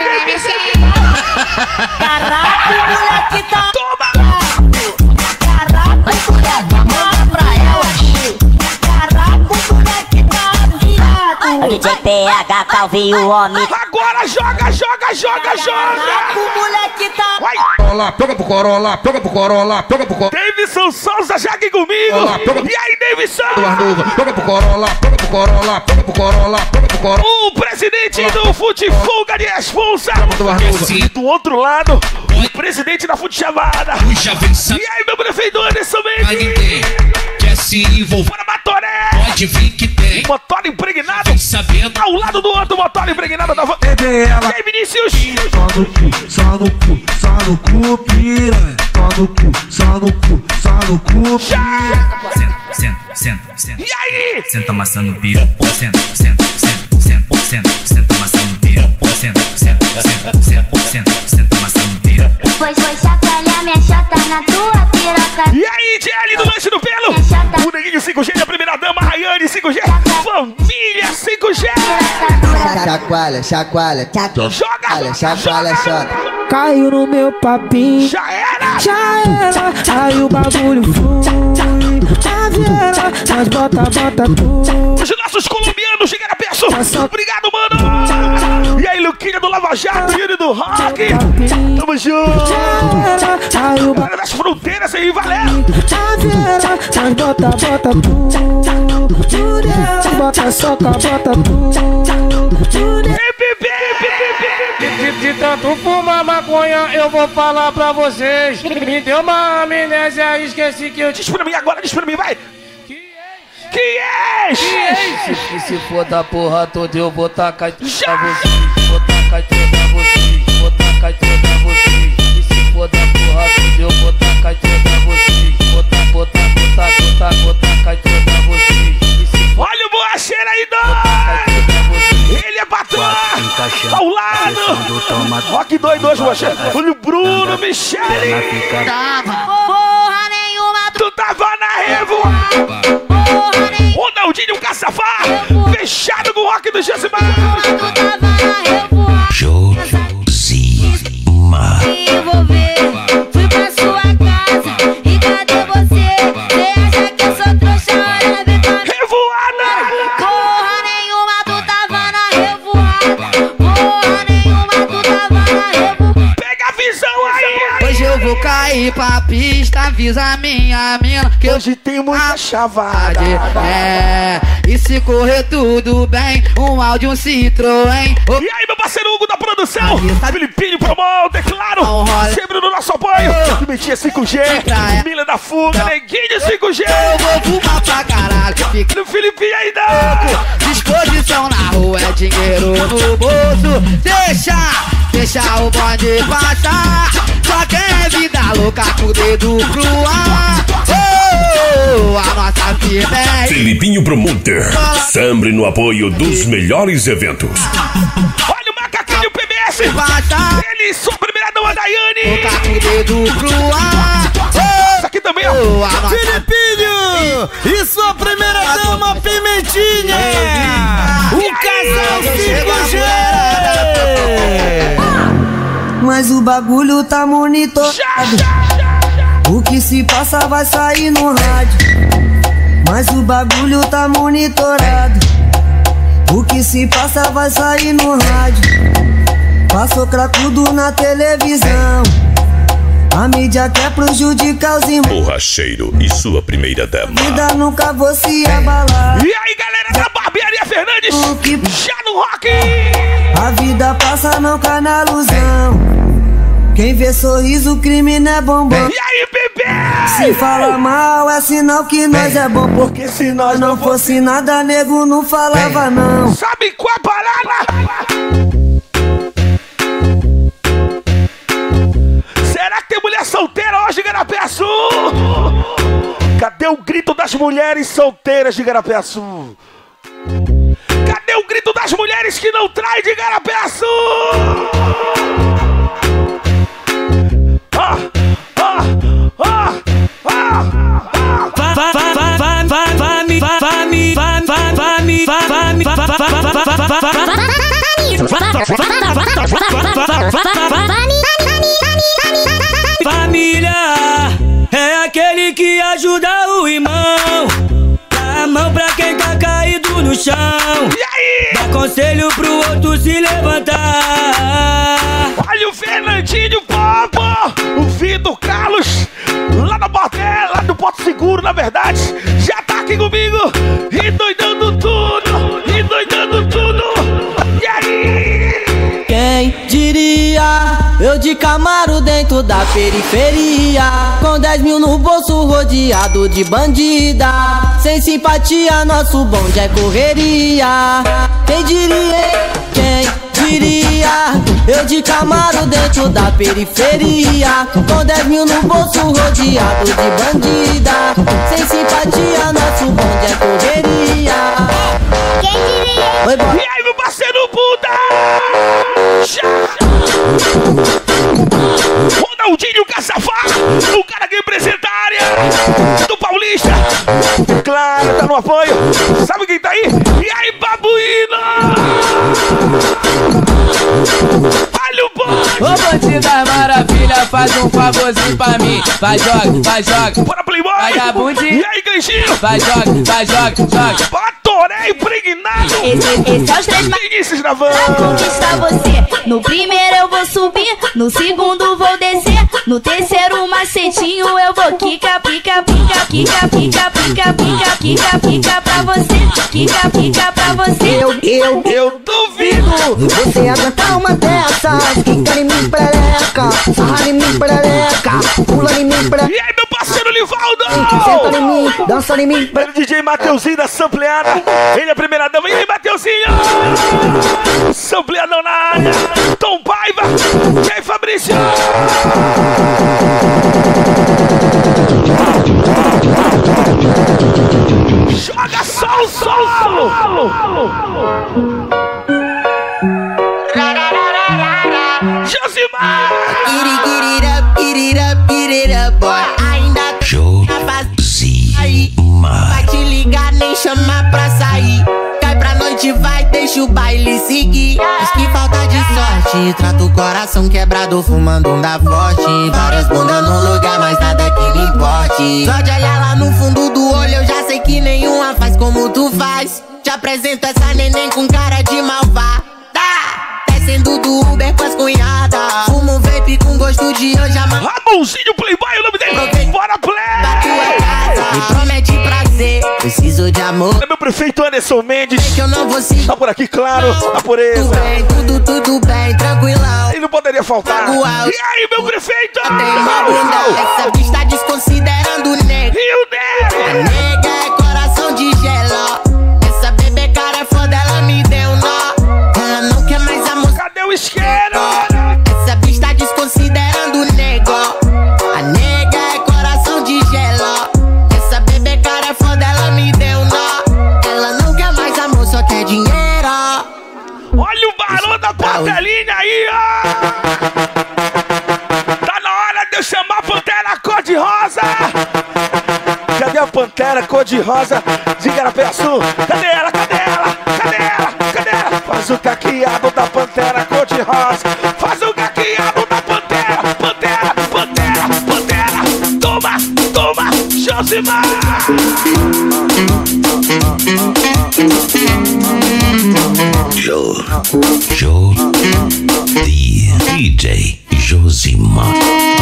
Caraca, moleque tá... Toma! Caraca, moleque tá pra ela. Caraca, moleque tá virado. D J P H, Calvinho, o homem. Agora joga, joga, joga, joga. Caraca, o moleque tá... Vai. Corolla, pega pro Corolla, pega pro Corolla, pega pro Corolla. Davidson Souza, já aqui comigo. Olá, pega... E aí, Davidson? Pega pro Corolla, pega pro Corolla, pega pro Corolla, pega pro Corolla. O presidente Olá. do Futifuga de Expulsa. E do outro lado, o presidente da Fute Chamada. E aí, meu prefeito Anderson Mendes. Quer se envolver? Bora, Matoré. Pode vir que tem. Motor impregnado. Sabendo. Ao lado do outro, motor impregnado da Fute. E aí, Vinícius? Só no cu, só no cu, só no cu, piranha. Só no cu, só no cu, só no cu, piranha. Senta, senta, senta, senta. E aí? Senta amassando pira. Senta, senta, senta, senta, senta, senta amassando pira. Senta, senta, senta, senta, senta, senta amassando pira. Pois foi chacoalhar minha chota na tua piroca. E aí, T L do Lanche do Pelo? O Neguinho cinco G, a primeira dama, Rayane cinco G. Família cinco G. Chacoalha, chacoalha. Joga, chacoalha, chota. Caiu no meu papinho. Já era. Já era. Aí o bagulho flui. Tá vendo? Mas bota, bota tudo. Os nossos colombianos de Garapeço. Obrigado, mano. E aí, Luquinha do Lava Jato, Yuri do Rock. Tamo junto. Aí o bagulho das fronteiras aí, valeu. Tá vendo? Mas bota, bota tudo. Bota soca, bota tudo. Ei, bebê, bebê, De, de tanto fumar maconha, eu vou falar pra vocês. Me deu uma amnésia, esqueci que eu... Diz pra mim agora, diz pra mim, vai. Que és? Que és? E se for da porra toda, eu vou tacar e pra vocês. Vou tacar e pra vocês. Vou tacar e pra vocês. E se for da porra toda, eu vou tacar e pra vocês. Vou tacar, vou tacar, vou tacar, vou tacar e pra vocês. Olha o borracheiro aí, doido! Ele é patrão! Ao lado! Rock doido hoje, borracheiro! Olha o Bruno, Michele! Porra nenhuma! Tu tava na revoada! Ronaldinho Caçafá! Fechado com o rock do Josimar! Tu tava na revoada! Josimar! Envolver, fui pra sua casa e cadê você? Cê acha que eu sou trouxa? Olha, vem pra mim! Revoada! Porra nenhuma, tu tava na revoada! Porra nenhuma, tu tava na revoada! Pega a visão aí! Hoje eu vou cair pra pista, avisa minha mina que hoje tem muita chavada. É, e se correr tudo bem, um áudio, um Citroën. E aí, meu parceiro Hugo da produção, Filipinho Promoter, claro, sempre no nosso apoio. Metia cinco G, Mila da Fuga, Neguinho cinco G. Eu vou fumar pra caralho. No Filipinho ainda. Disposição na rua, é dinheiro no bolso. Deixa, deixa o bonde passar. Só quem é vida louca com o dedo pro ar. Oh, oh, a nossa vida é Felipinho Promoter. Sempre no apoio dos melhores eventos. Olha o macaquinho P B S. Ele, sua primeira dama, Daiane. Toca com o dedo pro ar. Isso aqui também, ó. Filipinho e sua primeira dama, Pimentinha. O casal cinco G. Mas o bagulho tá monitorado. O que se passa vai sair no rádio. Mas o bagulho tá monitorado. O que se passa vai sair no rádio. Passou cracudo na televisão. A mídia quer prejudicar os irmãos. Borracheiro e sua primeira dama. Vida nunca vou se abalar. E aí, galera da Barbearia Fernandes, já no rock. A vida passa, não cai na ilusão. Quem vê sorriso, crime não é bombom. E aí, bebê? Se fala mal, é sinal que nós é bom. Porque se nós não fosse nada, nego não falava não. Sabe qual é a parada? Será que tem mulher solteira hoje, Igarapé-Açu? Cadê o grito das mulheres solteiras de Igarapé-Açu? Cadê o grito das mulheres que não traem de Igarapé-Açu? Ah, ah, ah, ah, ah. Vai, vai, vai, vai, vai, vai, me, vai, vai, me, vai, vai, vai, me, vai, vai, me, vai, vai, família é aquele que ajuda o irmão. Dá a mão pra quem tá caído no chão. E aí? Dá conselho pro outro se levantar. Olha o Fernandinho, papo! O Vitor Carlos, lá na Botela, lá do Porto Seguro, na verdade, já tá aqui comigo, e doidando tudo, e doidando tudo. E aí? Quem diria, eu de Camaro dentro da periferia, com dez mil no bolso rodeado de bandida. Sem simpatia, nosso bonde é correria. Quem diria, quem diria, eu de Camaro dentro da periferia, com dez mil no bolso rodeado de bandida. Sem simpatia, nosso bonde é correria. Quem diria? Oi, e aí, meu parceiro Buda? Ronaldinho Caçafá, o cara que representa a área do Paulista. Claro, tá no apoio. Sabe quem tá aí? E aí, Babuína? Olha o bonde. Ô, bandida maravilha, faz um favorzinho pra mim. Vai, joga, vai, joga. Bora, Playboy. Vai dar bundinha. E aí, Ganjinho? Vai, joga, vai, joga, joga. Batoré impregnado. Esse, esse é os três Vinícius na van. pra conquistar você. No primeiro eu vou subir, no segundo vou descer, no terceiro macetinho eu vou quica, pica, pica, quica, pica, pica, pica, quica, pica pra você, quica, pica pra você. Eu, eu, eu duvido você aguentar uma dessas. Quica em mim, perereca, sarra em mim, perereca, pula em mim, perereca. E aí, meu parceiro Livaldo? Senta em mim, dança em mim. Pelo D J Mateuzinho da Sampleada. Ele é a primeira dama. E aí, Mateuzinho? Sampleadão na área. Tom Paiva. E aí, Fabrício? Joga só o solo. Josimar. Get it, get it up, get it up, get it up, boy. Ainda Josimar. vai te ligar, nem chamar pra sair. Cai pra noite, vai, deixa o baile seguir. Diz que falta de sorte, trata o coração quebrado, fumando um da forte. Várias bundas no lugar, mas nada que lhe importe. Só de olhar lá no fundo do olho, eu já sei que nenhuma faz como tu faz. Te apresento essa neném com cara de malvada. Descendo do Uber com as cunhadas. Fumo um vape com gosto de hoje amanhã. Ramonzinho Playboy, o nome dele. Bora, Play! Me promete prazer, preciso de amor. É meu prefeito Anderson Mendes. Que eu não vou se... Tá por aqui, claro, a pureza. Tudo bem, tudo, tudo bem, tranquilão. E não poderia faltar. Uau. E aí, meu prefeito? Tem uma bunda, essa bicha tá desconsiderando o nego. E o nego? A nega é coração de gelo. Essa bebê cara é foda, ela me deu nó. Ela não quer mais amor. Cadê o isqueiro? Essa bicha tá desconsiderando o nego. A nega é coração de gelo. Essa bebê cara Tá na hora de eu chamar a Pantera cor-de-rosa. Cadê a Pantera cor-de-rosa? Diga na peço. Cadê ela? Cadê ela? Cadê ela? Cadê ela? Faz o caqueado da Pantera cor-de-rosa. Faz o caqueado da Pantera. Pantera, Pantera, Pantera. Toma, toma, Josimar. Jo, Jo, D J Josimar.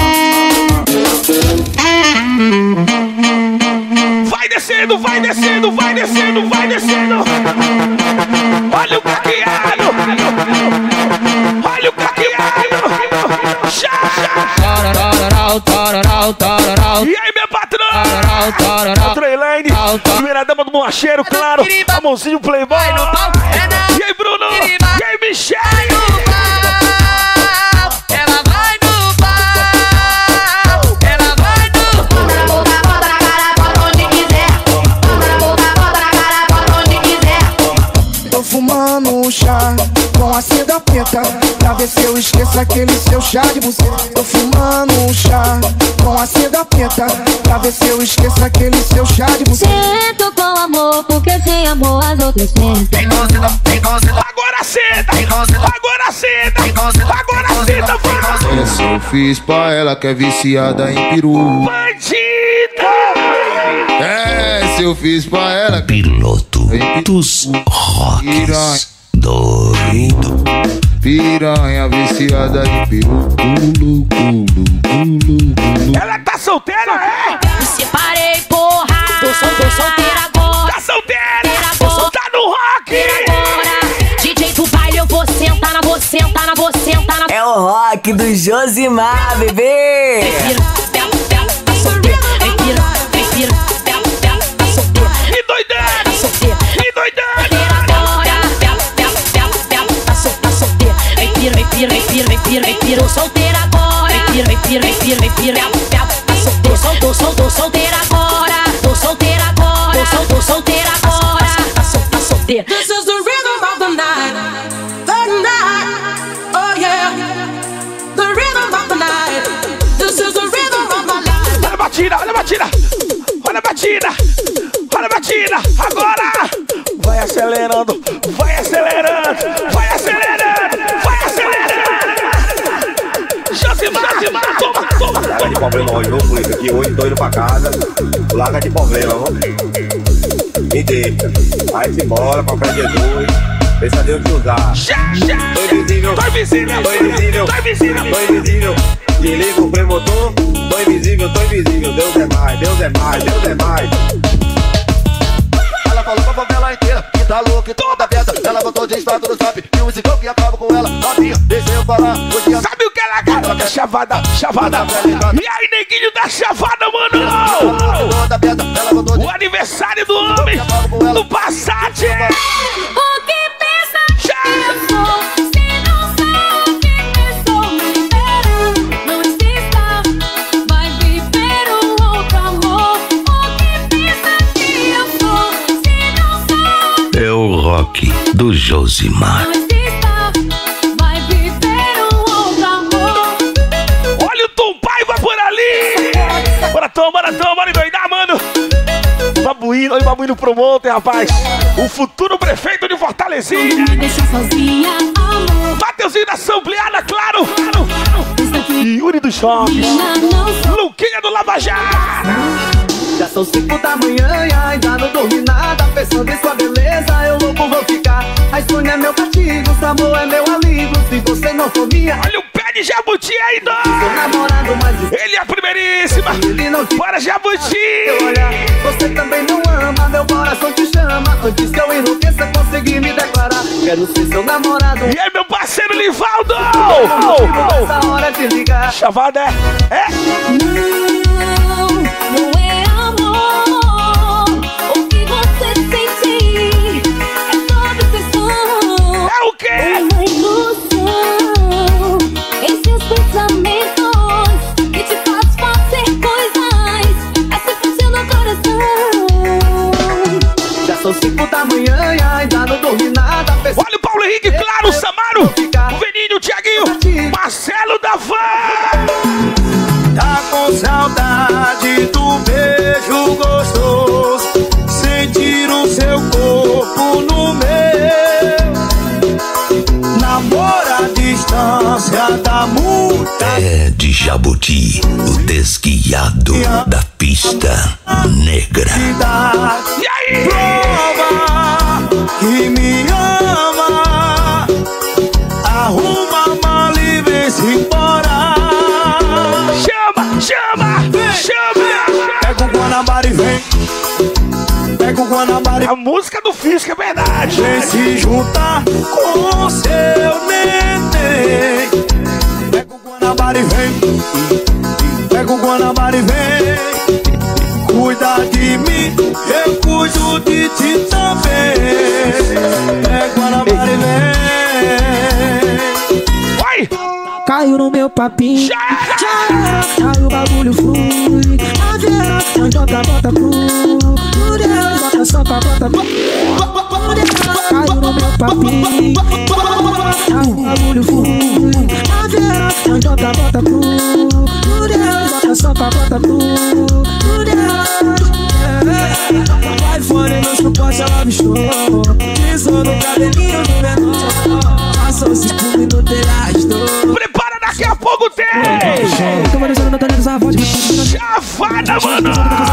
Vai descendo, vai descendo, vai descendo, vai descendo. Olha o caqueado. Olha o caqueado. Já, já. E aí, minha patrão? Patrão Elaine, primeira dama do Moacheiro, claro. Amorzinho Playboy. E aí, Bruno? E aí, Michele? Ela vai no pau, ela vai no pau. Bota na boca, bota na cara, bota onde quiser. Bota na boca, bota na cara, bota onde quiser. Tô fumando um chá com a seda preta, pra ver se eu esqueço aquele seu chá de buceta. Tô fumando um chá com a seda preta, pra ver se eu esqueço aquele seu chá de buceta. Sento com amor, porque sem amor as outras sentam. Agora senta, agora senta, agora senta, vai. Essa eu fiz pra ela que é viciada em peru. Bandida! Essa eu fiz pra ela. Piloto dos rocks. Doido. Piranha viciada em peru. Gulu, gulu, gulu, gulu. Ela tá solteira, é? Me separei, porra. Tô, sol, tô solteira agora. Tá solteira? Agora. Tá no rock! Agora. D J do baile, eu vou sentar na, vou sentar na, vou sentar na. É o rock do Josimar, bebê! Respira, pega, pega, tá solteira. Respira, respira, pega, pega, tá solteira. E doidando! Tá solteira. E doidando! Respira, respira, respira, respira, respira. Tô solteira agora. Respira, respira, respira, respira. Tá solteira, sol, tô, sol, tô solteira agora. Tô solteira agora. Tô, sol, tô solteira agora. Tá sol, tá solteira. This is the rhythm of the night, the night. Oh yeah, the rhythm of the night. This is the rhythm of my life. Olha a batida, olha a batida, olha a batida, olha a batida. Agora vai acelerando, vai acelerando, vai acelerando, vai acelerando. Josimar, Josimar, toma, toma. Larga de problema hoje, viu, polícia? Aqui hoje tô indo pra casa. Larga de problema, viu? Me deixa. Vai-se embora, papai Jesus. Deixa Deus te usar. Tô invisível, tô invisível, tô invisível, tô invisível, tô invisível. Desliga o premotor. Tô invisível, tô invisível. Deus é mais, Deus é mais, Deus é mais. Ela falou pra favela inteira que tá louca e toda aberta. Ela botou de status no zap e um ciclo que acaba com ela. Novinha, deixa eu falar. Sabe o que ela quer? Ela quer chavada, chavada. E aí, neguinho da chavada, mano? O aniversário do homem do Passat. O que pensa que eu sou? Se não sabe o que pensou, me libera. Não insista, vai viver um outro amor. O que pensa que eu sou? Se não sabe. É o rock do Josimar. Não insista, vai viver um outro amor. Olha o Tom Paiva por ali. Bora, Tom, bora, Tom, bora endoidar, mano. Babuíno, olha o Babuíno Promoter, rapaz. O futuro prefeito de Fortalezinha. Me deixa sozinha, amor. Mateuzinho da Sampleada, claro. E Yuri dos Shops. Luquinha do Lava Jato. Já são cinco da manhã e ainda não dormi nada. Pensando em sua beleza, eu louco vou ficar. A insônia é meu castigo, o amor é meu alívio. Se você não for minha, olha o pé de Jabuti aí, dó. Namorado, mas ele é a primeiríssima. Ele não te... Bora, Jabuti. Olha, você também não ama, meu coração te chama. Antes que eu enlouqueça, consegui me declarar. Quero ser seu namorado. E aí, meu parceiro Livaldo. Essa hora de ligar. Chavada é? É? Não, não é amor. O que você sente é só obsessão. É o quê? É uma ilusão em seus pensamentos que te faz fazer coisas assim funciona o coração. Já são cinco da manhã e ainda não dormi nada. Olha o Paulo Henrique, claro, o Samaro, o Veninho, o Thiaguinho, Marcelo. Pé de Jabuti, o desguiado da pista negra. E aí? Prova que me ama, arruma a mala e vem-se embora. Chama, chama, chama. Pega o Guanabara e vem. Pega o Guanabara e a música do Fisca é verdade. vem se juntar com seu neném. Pega o Guanabara e vem. Pega o Guanabara e vem. Cuida de mim, eu cuido de ti também. Pega o Guanabara e vem. Vai! Caiu no meu papinho. Aí o bagulho flui. A Vera, bota, bota pro. Bota só pra bota pro. Caiu no meu papinho. Aí o bagulho flui. A Vera, bota, bota pro. Bota só pra bota pro. O iPhone no suporte ela misturou. Pisou no cabelinho do menor. Passou cinco minutos e arrastou. Prepara, daqui a pouco tem! Chavada, mano!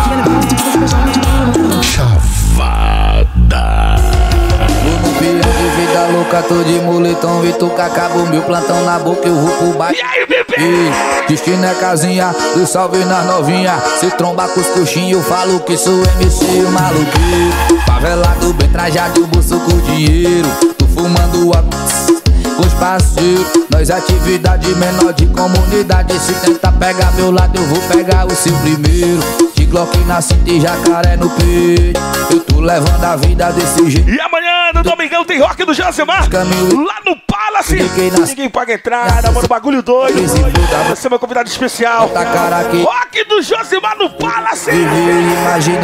Chavada. De vida louca, tô de moletom e tu acabou meu plantão na boca, eu vou pro baixo. E aí, bebê? E destino é casinha, do salve nas novinha. Se tromba com os coxinhos, eu falo que sou M C o maluquinho. Favelado, bem trajado, o bolso com dinheiro. Tô fumando a com os parceiros. Nós atividade menor de comunidade. Se tentar pegar meu lado, eu vou pegar o seu primeiro. De Glock na cinta e jacaré no peito. Eu tô levando a vida desse jeito. E amanhã, no domingão, tem rock do Josimar. Lá no Palace. Ninguém paga entrada, mano, bagulho doido. Vai ser meu convidado especial. Rock do Josimar no Palace. Imagina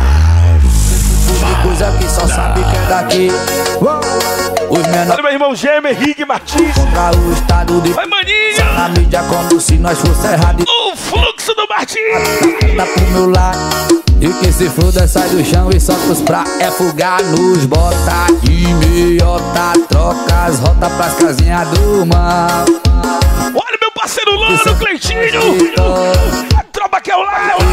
coisa que só sabe que é daqui. Os menores. Olha meu irmão gêmeo, Henrique Martins. Contra o estado de. Vai, maninho. Na mídia como se nós fosse errado. O fluxo do Martins. Tá pro meu lado. E que se foda sai do chão e só pros pra é fugar nos bota de meiota. Troca as rotas pras casinhas do mal. Olha meu parceiro Lano, Cleitinho. A tropa que é o lado.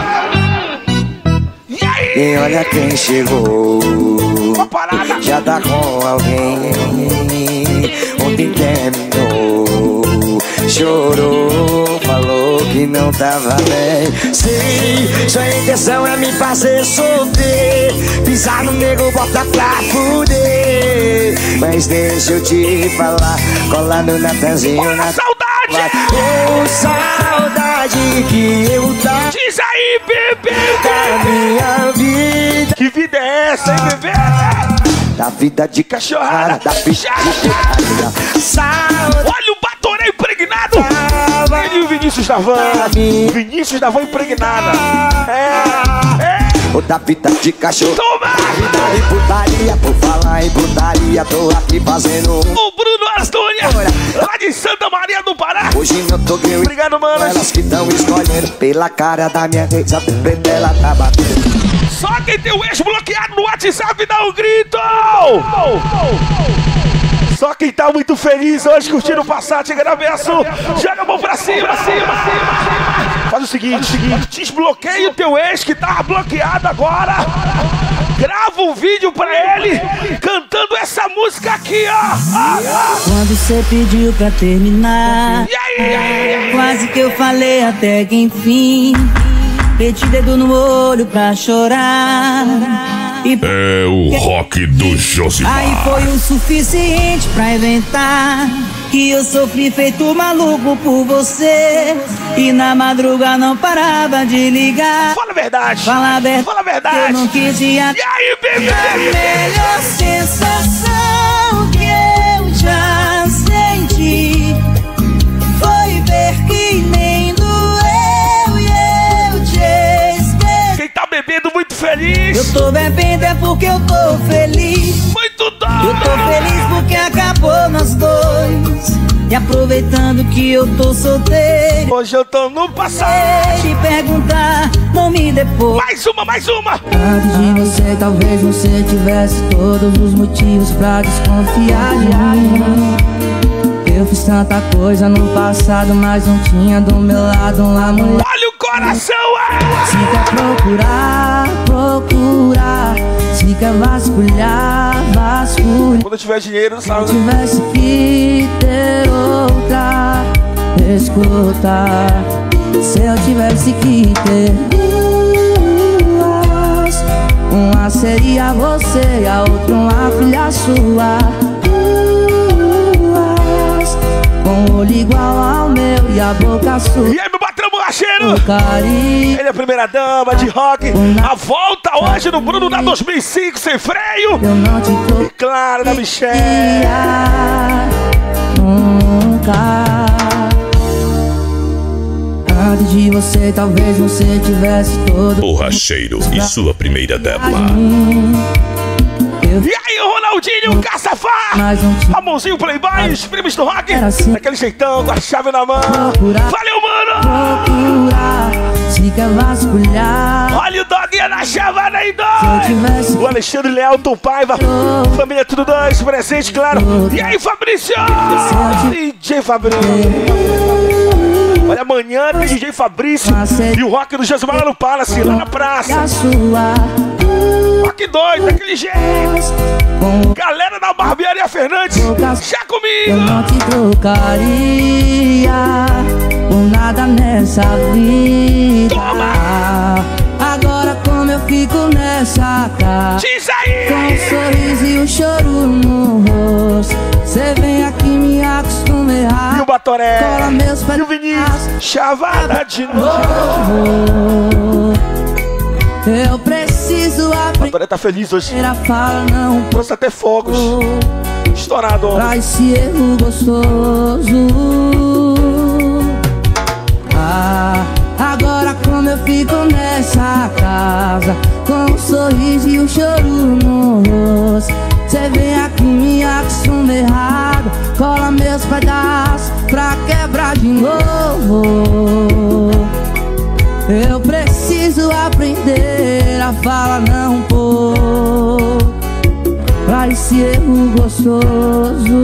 E aí? E olha quem chegou. Uma parada. Já tá com alguém. Ontem terminou. Chorou, falou que não tava bem. Sim, sua intenção é me fazer sofrer. Pisar no nego, bota pra fuder. Mas deixa eu te falar, cola no Natanzinho na saudade. Oh, saudade que eu tá. Diz aí, bebê, da minha vida. Que vida é essa, hein, bebê? Da vida de cachorrada, da vida de putaria. Olha o Batoré impregnado. Ele e o Vinícius Davan. O Vinícius Davan impregnada. É, é. O da vida de cachorro. Toma! Vida de putaria, por falar em putaria, tô aqui fazendo. O Bruno Astúria, lá de Santa Maria do Pará. Hoje não tô eu. Obrigado, mano. Elas que tão escolhendo pela cara da minha vez, a preta ela tá batendo. Só quem tem o ex bloqueado no WhatsApp dá um grito! Só quem tá muito feliz hoje curtindo o Passat Gravesso, joga a mão pra cima, cima, cima, cima. Faz o seguinte, seguinte, desbloqueia o teu ex que tá bloqueado agora. Grava um vídeo pra ele cantando essa música aqui, ó. Quando você pediu pra terminar, e aí, e aí? Quase que eu falei até que enfim. Meti dedo no olho pra chorar. E... É o rock do Josimar. Aí foi o suficiente pra inventar que eu sofri feito maluco por você. E na madruga não parava de ligar. Fala a verdade. Fala a verdade. Fala a verdade. Eu não quis te at... E aí, bebê? A melhor sensação que eu já senti foi ver que nem doeu e eu te esqueci. Quem tá bebendo muito feliz. Eu tô bebendo é porque eu tô feliz. Muito doido. Eu tô feliz porque acabou nós dois. E aproveitando que eu tô solteiro, hoje eu tô no passado. Te perguntar, não me depois. Mais uma, mais uma. Antes de você, talvez você tivesse todos os motivos pra desconfiar de mim. Eu fiz tanta coisa no passado, mas não tinha do meu lado uma mulher. Olha o coração, é! Se quer procurar, procurar. Se quer vasculhar, vasculhar. Quando eu tiver dinheiro, Se sabe? eu tivesse que ter outra, escuta. Se eu tivesse que ter duas, uma seria você e a outra uma filha sua. Duas, com o olho igual ao meu e a boca sua. E aí, meu patrão borracheiro? O carinho. Ele é a primeira dama de rock. A volta hoje no Bruno da dois mil e cinco, sem freio. Eu não te tô. E claro, da Michelle. Nunca. Antes de você, talvez você tivesse todo. Borracheiro e sua primeira dama. E aí, o Ronaldinho, o Caçafá, Ramonzinho Playboy, os primos do rock, daquele jeitão, com a chave na mão. Valeu, mano! Procurar, se quer vasculhar. Olha o Doguinha na chavada aí, dois! O Alexandre Leal, Tom Paiva, família Tudo Dois, presente, claro. E aí, Fabrício! D J Fabrício. Olha, amanhã tem D J Fabrício e o rock do Josimar lá no Palace, lá na praça. Rock doido, daquele jeito. Galera da Barbearia Fernandes, já comigo. Eu não te trocaria por nada nessa vida. Toma! Agora como eu fico nessa casa, diz aí! Com um sorriso e um choro no rosto. Cê vem aqui me acostuma errar. E o Batoré, cola meus pés, e o Vinícius, chavada de novo. Eu preciso aprender. O Batoré tá feliz hoje. Fala não. Trouxe até fogos. Estourado. Pra esse erro gostoso. Ah, agora como eu fico nessa casa, com um sorriso e um choro no rosto. Cê vem aqui me acostuma errado, cola meus pedaços pra quebrar de novo. Eu preciso aprender a falar não pôr pra esse erro gostoso.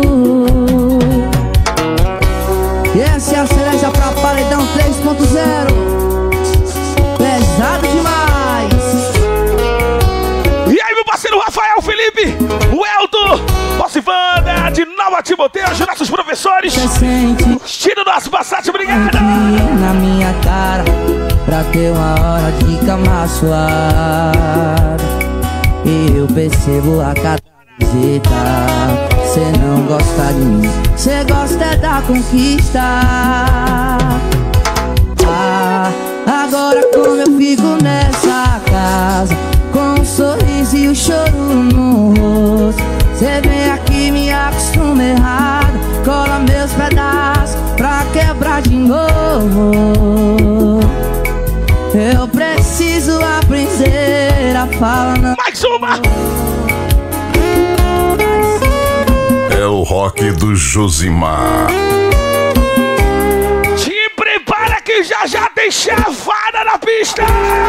E essa é a cereja pra Paredão três ponto zero. Pesado demais. E aí, meu parceiro Rafael Felipe, o Elton, Ocivanda, de Nova Timoteu, os nossos professores. Tiro das Passat, obrigado. Na minha cara, pra ter uma hora de cama suave. E eu percebo a cada visita. Cê não gosta de mim, cê gosta é da conquista. Ah, agora como eu fico nessa casa, com um sorriso e um choro no rosto. Cê vem aqui me acostuma errado, cola meus pedaços pra quebrar de novo. Eu preciso aprender a falar não. Mais uma! É o rock do Josimar. Te prepara que já já tem chavada na pista!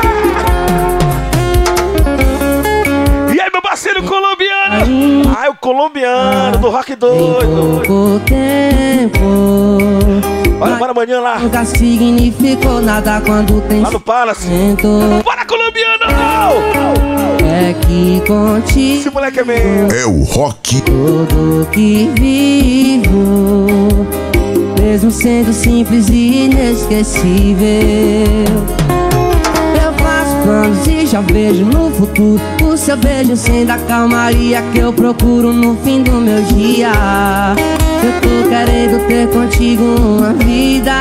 E aí, meu parceiro colombiano? Ah, o colombiano do rock doido. Pouco tempo. Bora, bora amanhã lá. Nunca significou nada quando tem lá no Palace. Bora, colombiano! É que contigo esse moleque é meu. É o rock. Tudo que vivo, mesmo sendo simples e inesquecível. Eu faço planos e já vejo no futuro o seu beijo sendo a calmaria que eu procuro no fim do meu dia. Eu tô querendo ter contigo uma vida.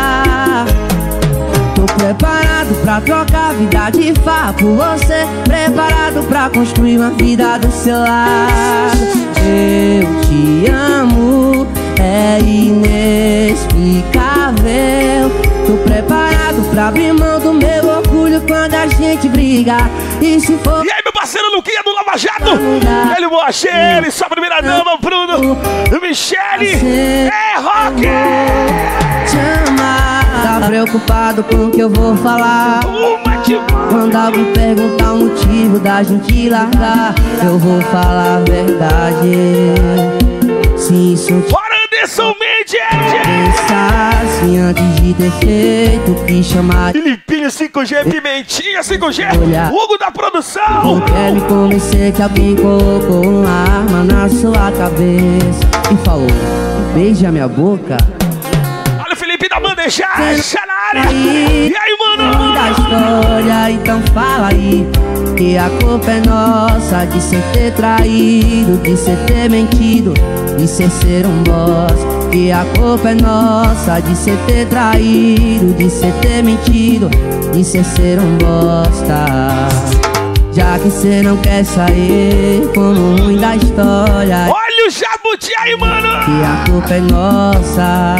Tô preparado pra trocar vida de farra por você, preparado pra construir uma vida do seu lado. Eu te amo, é inexplicável. Tô preparado pra abrir mão do meu orgulho quando a gente briga. E se for... E aí, meu parceiro Luquinha do Lava Jato, ele Boacheiro, sua primeira dama, Bruno, Michele, é rock! Tá preocupado com o que eu vou falar? Quando alguém perguntar o motivo da gente largar, eu vou falar a verdade. Se isso te Alisson Mendes! Pensasse antes de ter feito o que chamar. Filipinho cinco G, Pimentinha cinco G, Olha. Hugo da produção! Não quer me convencer que alguém colocou uma arma na sua cabeça e falou, beija minha boca. Olha o Felipe da banda, já, já na área! E aí, mano? Da história, então fala aí que a culpa é nossa de cê ter traído, de cê ter mentido, de cê ser um boss. Que a culpa é nossa de cê ter traído, de cê ter mentido, de cê ser um bosta. Já que cê não quer sair como ruim da história. Olha o Jabuti aí, mano! Que a culpa é nossa.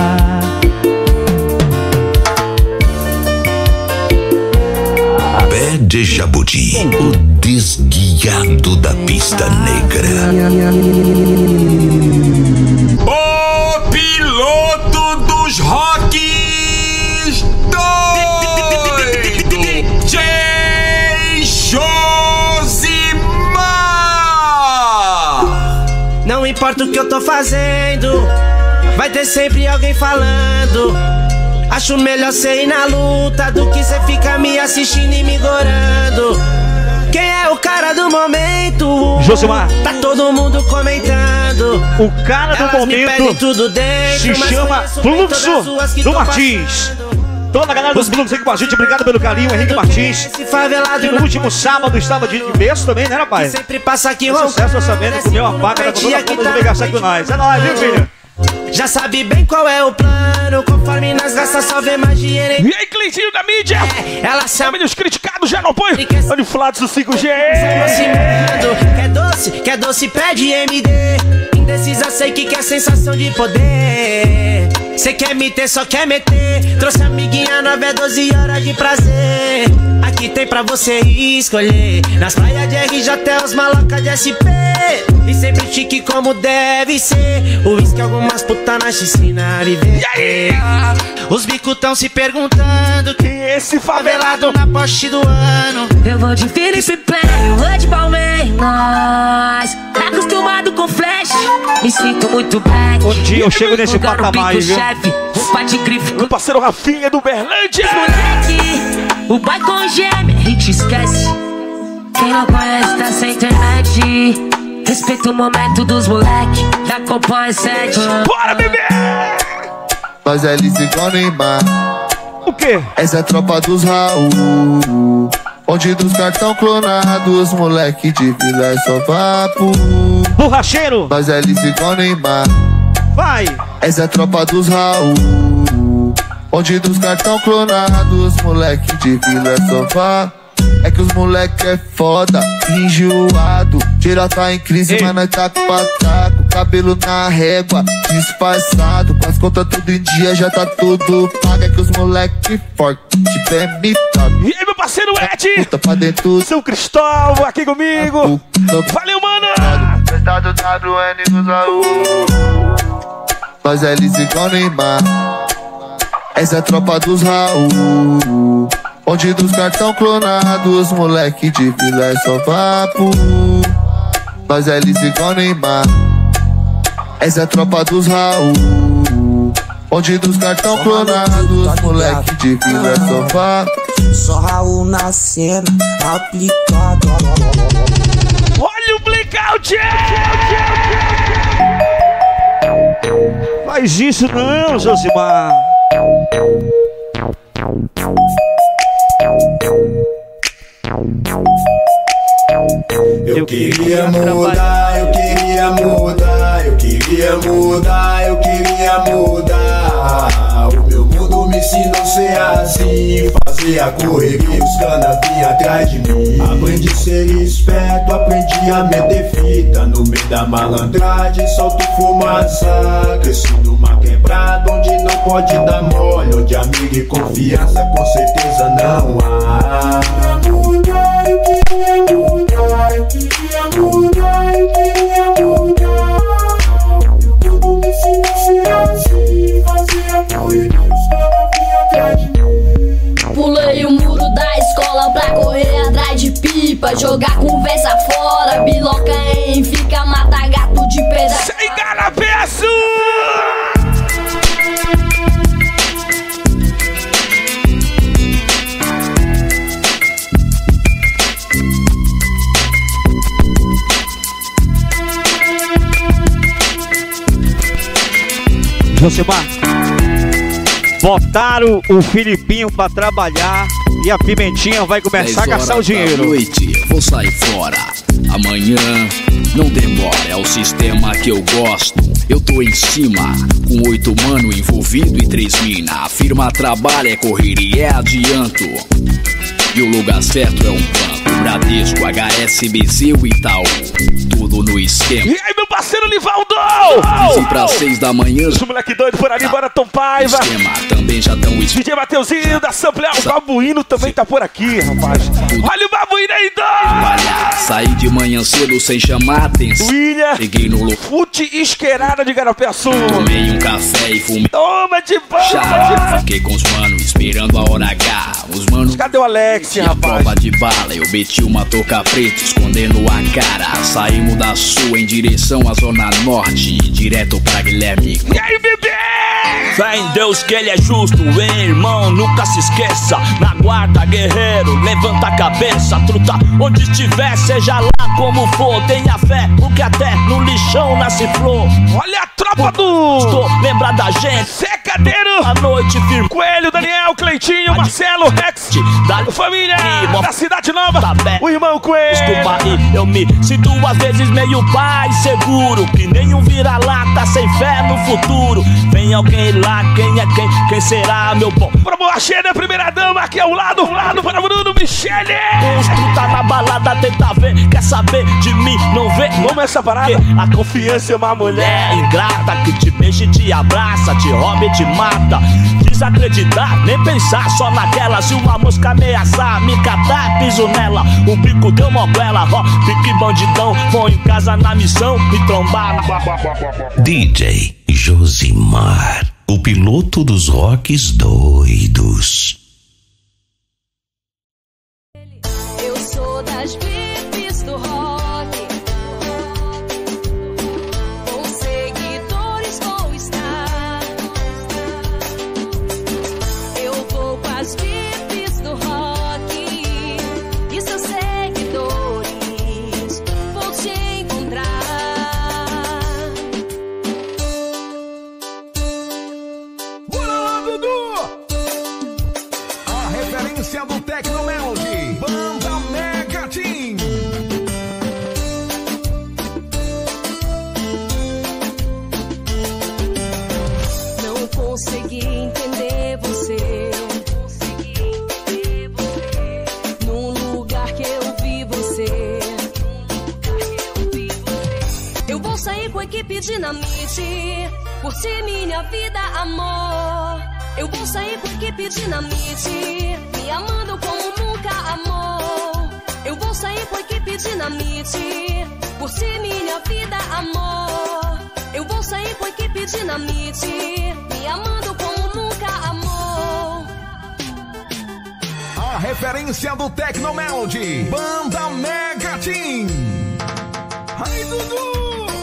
Pé de Jabuti, o desguiado da pista negra. O piloto dos rocks doido, J. Josimar. Não importa o que eu tô fazendo, vai ter sempre alguém falando. Acho melhor cê ir na luta do que cê ficar me assistindo e me gorando. Quem é o cara do momento? Josimar. Tá todo mundo comentando. O cara do Elas momento tudo dentro, se chama Fluxo do Martins. Toda a galera dos Blues aqui com a gente, obrigado pelo carinho, Henrique Martins. E no último sábado estava de berço também, né, rapaz? Sempre passa aqui roncando. Sucesso orçamento, comeu uma faca, com toda a forma de pegar com nós. É nóis, viu, filho? Já sabe bem qual é o plano, conforme nas gastas só vê magia. E aí, Cleitinho da mídia? É, ela se ama. Os criticados já não põe. Manipulados do cinco G. Quer doce, quer doce, pede M D. Indecisa, sei que quer sensação de poder. Cê quer me ter, só quer meter. Trouxe amiguinha nove é doze horas de prazer. Aqui tem pra você escolher. Nas praias de R J, os malocas de S P. E sempre chique como deve ser. O uísque algumas putas na piscina viver. Os bicos tão se perguntando quem é esse favelado na poste do ano. Eu vou de Felipe Play, eu vou de Palmeiras. Acostumado com flash, me sinto muito bem. Um dia eu chego nesse patamar aí, viu? Chefe, roupa de grife. Meu parceiro Rafinha do Berlândia. Moleque, o boy com gêmea, a gente esquece. Quem não conhece tá sem internet. Respeita o momento dos moleque, já acompanha sete. Bora, bebê! Nós é Liz igual Neymar. O quê? Essa é a tropa dos Raul. Onde dos cartão clonados, moleque de vila é só vapo. Borracheiro! Nós é Liz igual Neymar. Vai! Essa é a tropa dos Raul. Onde dos cartão clonados, moleque de vila é só vapo. É que os moleque é foda, enjoado. Geral tá em crise, Ei. mas nós tá com pataco. Cabelo na régua, disfarçado. Com as contas tudo em dia, já tá tudo pago. É que os moleque forte, tiver mitado. E aí, meu parceiro Ed? Puta pra dentro. São Cristóvão aqui comigo. Valeu, mano! Prestado W N dos Raul. Nós é Liz igual Neymar. Essa é a tropa dos Raul. Onde dos cartão clonados, moleque de vila é só vapo. Nós é Liz igual Neymar. Essa é a tropa dos Raul. Onde dos cartão clonados, moleque de vila é só vapo. Só Raul na cena, aplicado. Olha o blackout! Faz isso não, Josimar. Eu queria mudar, eu queria mudar, eu queria mudar, eu queria mudar. O meu mundo me ensinou a ser assim, fazer a correria, os canas vinham atrás de mim. Aprendi a ser esperto, aprendi a meter fita. No meio da malandragem solto fumaça. Cresci numa quebrada onde não pode dar mole, onde amigo e confiança com certeza não há. Eu queria mudar, eu queria mudar, eu queria mudar. Tudo me ensina a ser assim, fazer a correria, os caras vinham atrás de mim. Pulei o muro da escola pra correr atrás de pipa, jogar conversa fora, biloca em fica, mata gato de pedaço. Sem garapeço! Josimar. Botaram o Filipinho pra trabalhar e a Pimentinha vai começar a gastar o dinheiro. Boa noite, vou sair fora. Amanhã não demora, é o sistema que eu gosto. Eu tô em cima, com oito mano envolvido e três mina. A firma trabalha, é correria, é adianto. E o lugar certo é um banco, Bradesco, H S B C e Itaú. Tudo no esquema. E aí, meu parceiro Livaldo? quinze pra seis da manhã. Os moleque doido por ali, tá. Bora Tom Paiva. Esquema, também já tão D J Mateuzinho da Samplear, o Babuíno também tá por aqui, rapaz. Olha o Babuíno aí, doido! Saí de manhã cedo sem chamar atenção. William, cheguei no lugar. Fute Esquerada de Garapé Sul. Tomei um café e fumei. Toma de pão! Fiquei com os manos esperando a hora H. Os manos. Cadê o Alex, e rapaz? A prova de bala, eu meti uma touca preta escondendo a cara. Saímos da sul em direção à zona norte, direto pra Guilherme. E aí, bebê? Fé em Deus que ele é justo, hein, irmão, nunca se esqueça. Na guarda, guerreiro, levanta a cabeça. Truta, onde estiver, seja lá como for. Tenha fé, porque até no lixão nasce flor. Olha a tropa do... Estou lembra da gente. Secadeiro. A noite firme. Coelho, Daniel, Cleitinho, Marcelo, Rex, da família da Cidade Nova, tá, o irmão Coelho. Desculpa aí, eu me sinto às vezes meio pai seguro, que nem um vira-lata sem fé no futuro. Vem alguém lá, quem é quem? Quem será, meu bom? Pra boa cheia, primeira dama, aqui ao lado, ao lado, para Bruno Michele. Monstro tá na balada, tenta ver, quer saber de mim, não vê. Vamos essa parada? A confiança é uma mulher ingrata, que te beija e te abraça, te rouba e te mata. Desacreditar, nem pensar só naquela. Se uma mosca ameaçar, me catar, piso nela. O bico deu moguela, ó, pique bandidão. Vou em casa na missão, me trombar. D J Josimar, o piloto dos rocks doidos. Eu sou das V I Ps do rock, com seguidores vou estar. Eu vou com as V I Ps do rock e seus seguidores vou te encontrar. Bora lá, Dudu! A referência do Tecno Melody, Banda Mega Team. Não consegui entender você. Num lugar que eu vi você. Eu vou sair com a equipe Dinamite, curtir minha vida, amor. Eu vou sair com a equipe Dinamite, me amando como nunca amou. Eu vou sair com a equipe Dinamite, curtir minha vida, amor. Eu vou sair com a equipe Dinamite, me amando como nunca amou. A referência do Tecno Melody, Banda Mega Team. Ai, Dudu!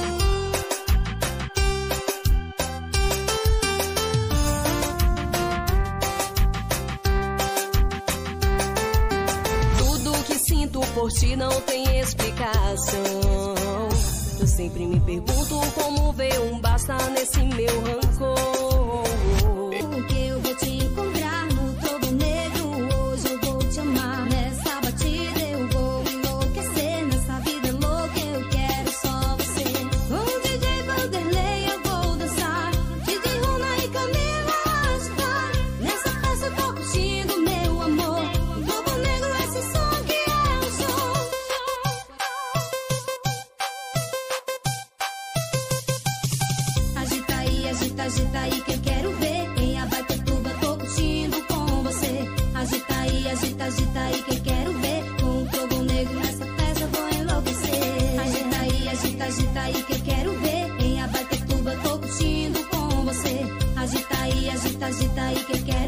Por ti não tem explicação. Eu sempre me pergunto como ver um basta nesse meu rancor. Porque eu vou te encontrar no todo negro. Hoje eu vou te amar. Nessa batida eu vou enlouquecer. Nessa vida louca eu quero só você. Com D J Vanderlei eu vou dançar. D J Runa e Camila agitar. Nessa festa eu tô curtindo meu amor. O Globo Negro, esse som que eu sou. Agita aí, agita, agita aí que eu quero ver. Em Abaitetuba tô curtindo com você. Agita aí, agita, agita aí que eu quero ver. Com o fogo negro nessa festa eu vou enlouquecer. Agita aí, agita, agita aí que eu quero ver. Em Abaitetuba tô curtindo com você. Agita aí, agita, agita aí que eu quero